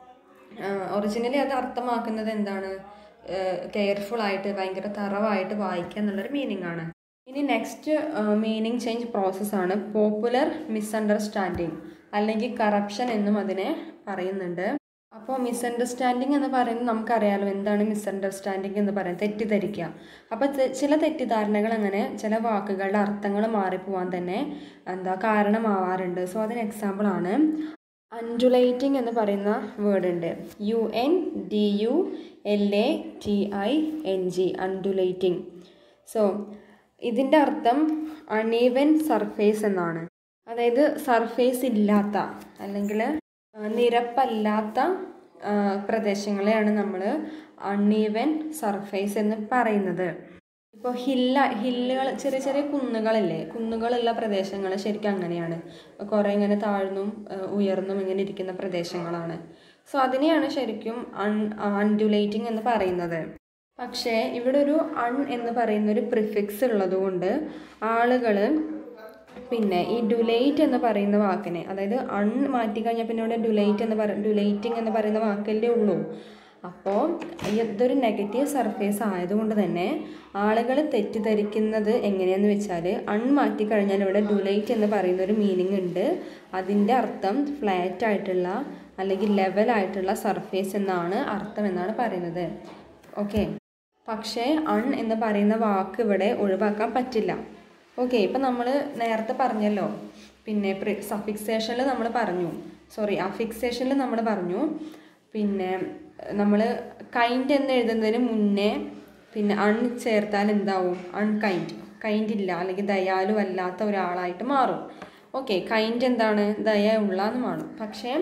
ഒറിജിനലി അത് അർത്ഥമാക്കുന്നത് എന്താണ്, കെയർഫുൾ ആയിട്ട് ഭയങ്കര തറവായിട്ട് വായിക്കുക എന്നുള്ളൊരു മീനിങ് ആണ്. ഇനി നെക്സ്റ്റ് മീനിങ് ചേഞ്ച് പ്രോസസ്സാണ് പോപ്പുലർ മിസ്അണ്ടർസ്റ്റാൻഡിങ് അല്ലെങ്കിൽ കറപ്ഷൻ എന്നും അതിനെ പറയുന്നുണ്ട്. അപ്പോൾ മിസ്അണ്ടർസ്റ്റാൻഡിങ് എന്ന് പറയുന്നത് നമുക്കറിയാലോ എന്താണ് മിസ്അണ്ടർസ്റ്റാൻഡിങ് എന്ന് പറയുന്നത്, തെറ്റിദ്ധരിക്കുക. അപ്പോൾ ചില തെറ്റിദ്ധാരണകൾ അങ്ങനെ ചില വാക്കുകളുടെ അർത്ഥങ്ങൾ മാറിപ്പോവാൻ തന്നെ എന്താ കാരണമാവാറുണ്ട്. സോ അതിന് എക്സാമ്പിളാണ് അൻഡുലേറ്റിംഗ് എന്ന് പറയുന്ന വേർഡ് ഉണ്ട്, U N D U L A T I N G, undulating. So ഇതിൻ്റെ അർത്ഥം അൺഈവൻ സർഫേസ് എന്നാണ്. അതായത് സർഫേസ് ഇല്ലാത്ത അല്ലെങ്കിൽ നിരപ്പല്ലാത്ത പ്രദേശങ്ങളെയാണ് നമ്മൾ അൺഈവൻ സർഫേസ് എന്ന് പറയുന്നത്. ഇപ്പോൾ ഹില്ല ഹില്ലുകൾ ചെറിയ ചെറിയ കുന്നുകളല്ലേ, കുന്നുകളുള്ള പ്രദേശങ്ങൾ ശരിക്കും അങ്ങനെയാണ്, കുറേ ഇങ്ങനെ താഴ്ന്നും ഉയർന്നും ഇങ്ങനെ ഇരിക്കുന്ന പ്രദേശങ്ങളാണ്. സോ അതിനെയാണ് ശരിക്കും അൺ അൺഡുലേറ്റിംഗ് എന്ന് പറയുന്നത്. പക്ഷേ ഇവിടെ ഒരു അൺ എന്ന് പറയുന്ന ഒരു പ്രിഫിക്സ് ഉള്ളത് കൊണ്ട് ആളുകൾ പിന്നെ ഈ ഡുലേറ്റ് എന്ന് പറയുന്ന വാക്കിനെ, അതായത് അൺ മാറ്റിക്കഴിഞ്ഞാൽ പിന്നെ ഇവിടെ ഡുലേറ്റ് എന്ന് പറ ഡുലേറ്റിംഗ് എന്ന് പറയുന്ന വാക്കല്ലേ ഉള്ളൂ. അപ്പോൾ ഇതൊരു നെഗറ്റീവ് സർഫേസ് ആയതുകൊണ്ട് തന്നെ ആളുകൾ തെറ്റിദ്ധരിക്കുന്നത് എങ്ങനെയാണെന്ന് വെച്ചാൽ അൺ മാറ്റിക്കഴിഞ്ഞാൽ ഇവിടെ ഡുലേറ്റ് എന്ന് പറയുന്ന ഒരു മീനിങ് ഉണ്ട്, അതിൻ്റെ അർത്ഥം ഫ്ലാറ്റ് ആയിട്ടുള്ള അല്ലെങ്കിൽ ലെവലായിട്ടുള്ള സർഫേസ് എന്നാണ് അർത്ഥം എന്നാണ് പറയുന്നത്. ഓക്കെ, പക്ഷേ അൺ എന്ന് പറയുന്ന വാക്ക് ഇവിടെ ഒഴിവാക്കാൻ പറ്റില്ല. ഓക്കെ, ഇപ്പം നമ്മൾ നേരത്തെ പറഞ്ഞല്ലോ, പിന്നെ പ്രി സഫിക്സേഷനിൽ നമ്മൾ പറഞ്ഞു സോറി അഫിക്സേഷനിൽ നമ്മൾ പറഞ്ഞു പിന്നെ നമ്മൾ കൈൻഡ് എന്ന് എഴുതുന്നതിന് മുന്നേ പിന്നെ അൺ ചേർത്താൽ എന്താവും, അൺകൈൻഡ്, കൈൻഡ് ഇല്ല അല്ലെങ്കിൽ ദയാലു അല്ലാത്ത ഒരാളായിട്ട് മാറും. ഓക്കെ, കൈൻഡ് എന്താണ്, ദയ ഉള്ളതെന്ന് മാറും. പക്ഷേ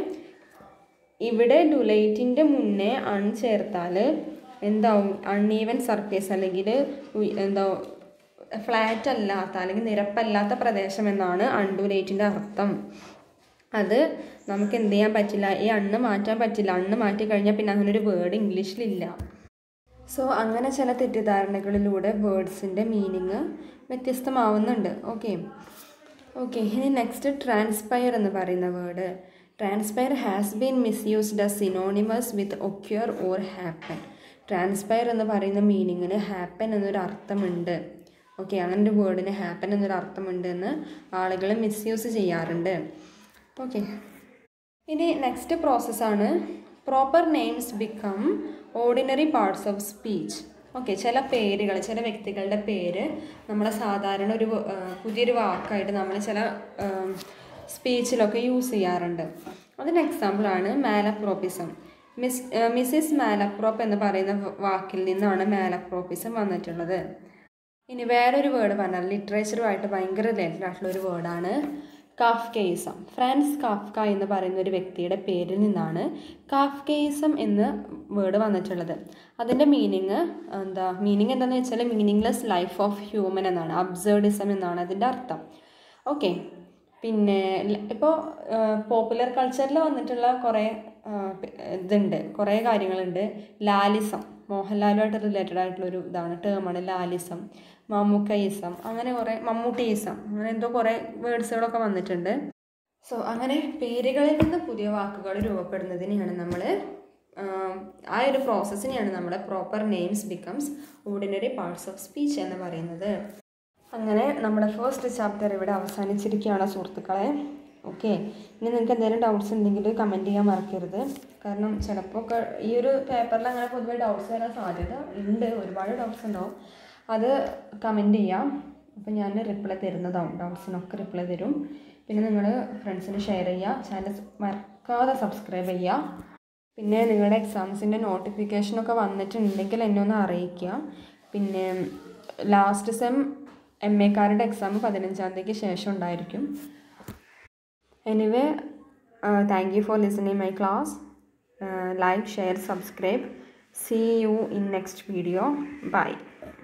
ഇവിടെ ഡുലേറ്റിൻ്റെ മുന്നേ അൺ ചേർത്താൽ എന്താവും, അൺഈവൻ സർഫേസ് അല്ലെങ്കിൽ എന്താ ഫ്ലാറ്റ് അല്ലാത്ത അല്ലെങ്കിൽ നിരപ്പല്ലാത്ത പ്രദേശം എന്നാണ് അൺഡുലേറ്റിൻ്റെ അർത്ഥം. അത് നമുക്ക് എന്ത് ചെയ്യാൻ പറ്റില്ല, ഈ അണ്ണ് മാറ്റാൻ പറ്റില്ല. അണ്ണ് മാറ്റി കഴിഞ്ഞാൽ പിന്നെ അങ്ങനൊരു വേർഡ് ഇംഗ്ലീഷിലില്ല. സോ അങ്ങനെ ചില തെറ്റിദ്ധാരണകളിലൂടെ വേർഡ്സിൻ്റെ മീനിങ് വ്യത്യസ്തമാവുന്നുണ്ട്. ഓക്കെ ഓക്കെ ഇനി നെക്സ്റ്റ് ട്രാൻസ്പയർ എന്ന് പറയുന്ന word. Transpire has been misused as synonymous with occur or happen. Transpire എന്ന് പറയുന്ന മീനിങ്ങിന് ഹാപ്പൻ എന്നൊരു അർത്ഥമുണ്ട്. ഓക്കെ, അങ്ങനെ ഒരു വേർഡിന് ഹാപ്പൻ എന്നൊരു അർത്ഥമുണ്ട് എന്ന് ആളുകൾ മിസ്യൂസ് ചെയ്യാറുണ്ട്. ഓക്കെ, ഇനി നെക്സ്റ്റ് പ്രോസസ്സാണ് proper names become ordinary parts of speech. Okay, ചില പേരുകൾ, ചില വ്യക്തികളുടെ പേര് നമ്മളെ സാധാരണ ഒരു പുതിയൊരു വാക്കായിട്ട് നമ്മൾ ചില സ്പീച്ചിലൊക്കെ യൂസ് ചെയ്യാറുണ്ട്. അതിന് എക്സാമ്പിളാണ് മാലപ്രോപ്പിസം. മിസ് മിസ്സിസ് മാലപ്രോപ്പ് എന്ന് പറയുന്ന വാക്കിൽ നിന്നാണ് മാലപ്രോപ്പിസം വന്നിട്ടുള്ളത്. ഇനി വേറൊരു വേർഡ് പറഞ്ഞാൽ ലിറ്ററേച്ചറുമായിട്ട് ഭയങ്കര റിലേറ്റഡ് ആയിട്ടുള്ള ഒരു വേർഡാണ് കാഫ്കെയിസം. ഫ്രാൻസ് കാഫ്ക എന്ന് പറയുന്ന ഒരു വ്യക്തിയുടെ പേരിൽ നിന്നാണ് കാഫ്കെയിസം എന്ന വേർഡ് വന്നിട്ടുള്ളത്. അതിൻ്റെ മീനിങ് എന്താ മീനിങ് എന്താണെന്ന് വെച്ചാൽ മീനിങ്ലെസ് ലൈഫ് ഓഫ് ഹ്യൂമൻ എന്നാണ്, അബ്സേർഡിസം എന്നാണ് അതിൻ്റെ അർത്ഥം. ഓക്കെ, പിന്നെ ഇപ്പോൾ പോപ്പുലർ കൾച്ചറിൽ വന്നിട്ടുള്ള കുറേ ഇതുണ്ട്, കുറേ കാര്യങ്ങളുണ്ട്. ലാലിസം, മോഹൻലാലുമായിട്ട് റിലേറ്റഡ് ആയിട്ടുള്ളൊരു ഇതാണ്, ടേമാണ് ലാലിസം. മമ്മൂക്കയിസം, അങ്ങനെ കുറേ മമ്മൂട്ടിയിസം, അങ്ങനെ എന്തോ കുറേ വേർഡ്സുകളൊക്കെ വന്നിട്ടുണ്ട്. സോ അങ്ങനെ പേരുകളിൽ നിന്ന് പുതിയ വാക്കുകൾ രൂപപ്പെടുന്നതിനെയാണ് നമ്മൾ ആ ഒരു പ്രോസസ്സിനെയാണ് നമ്മൾ proper names becomes ordinary parts of speech എന്ന് പറയുന്നത്. അങ്ങനെ നമ്മുടെ ഫസ്റ്റ് ചാപ്റ്റർ ഇവിടെ അവസാനിച്ചിരിക്കുകയാണ് സുഹൃത്തുക്കളെ. ഓക്കെ, ഇനി നിങ്ങൾക്ക് എന്തെങ്കിലും ഡൗട്ട്സ് ഉണ്ടെങ്കിൽ കമൻറ്റ് ചെയ്യാൻ മറക്കരുത്. കാരണം ചിലപ്പോൾ ഈ ഒരു പേപ്പറിൽ അങ്ങനെ പൊതുവെ ഡൗട്ട്സ് വരാൻ സാധ്യത ഉണ്ട്, ഒരുപാട് ഡൗട്ട്സ് ഉണ്ടാവും. അത് കമൻറ്റ് ചെയ്യാം, അപ്പോൾ ഞാൻ റിപ്ലൈ തരുന്നതാവും, ഡൗട്ട്സിനൊക്കെ റിപ്ലൈ തരും. പിന്നെ നിങ്ങൾ ഫ്രണ്ട്സിന് ഷെയർ ചെയ്യുക, ചാനൽ മറക്കാതെ സബ്സ്ക്രൈബ് ചെയ്യുക. പിന്നെ നിങ്ങളുടെ എക്സാംസിൻ്റെ നോട്ടിഫിക്കേഷനൊക്കെ വന്നിട്ടുണ്ടെങ്കിൽ എന്നെ ഒന്ന് അറിയിക്കുക. പിന്നെ ലാസ്റ്റ് സെം എം എക്കാരുടെ എക്സാം പതിനഞ്ചാം തീയതിക്ക് ശേഷം ഉണ്ടായിരിക്കും. Anyway, thank you for listening my class. Like, share, subscribe. See you in next video. Bye.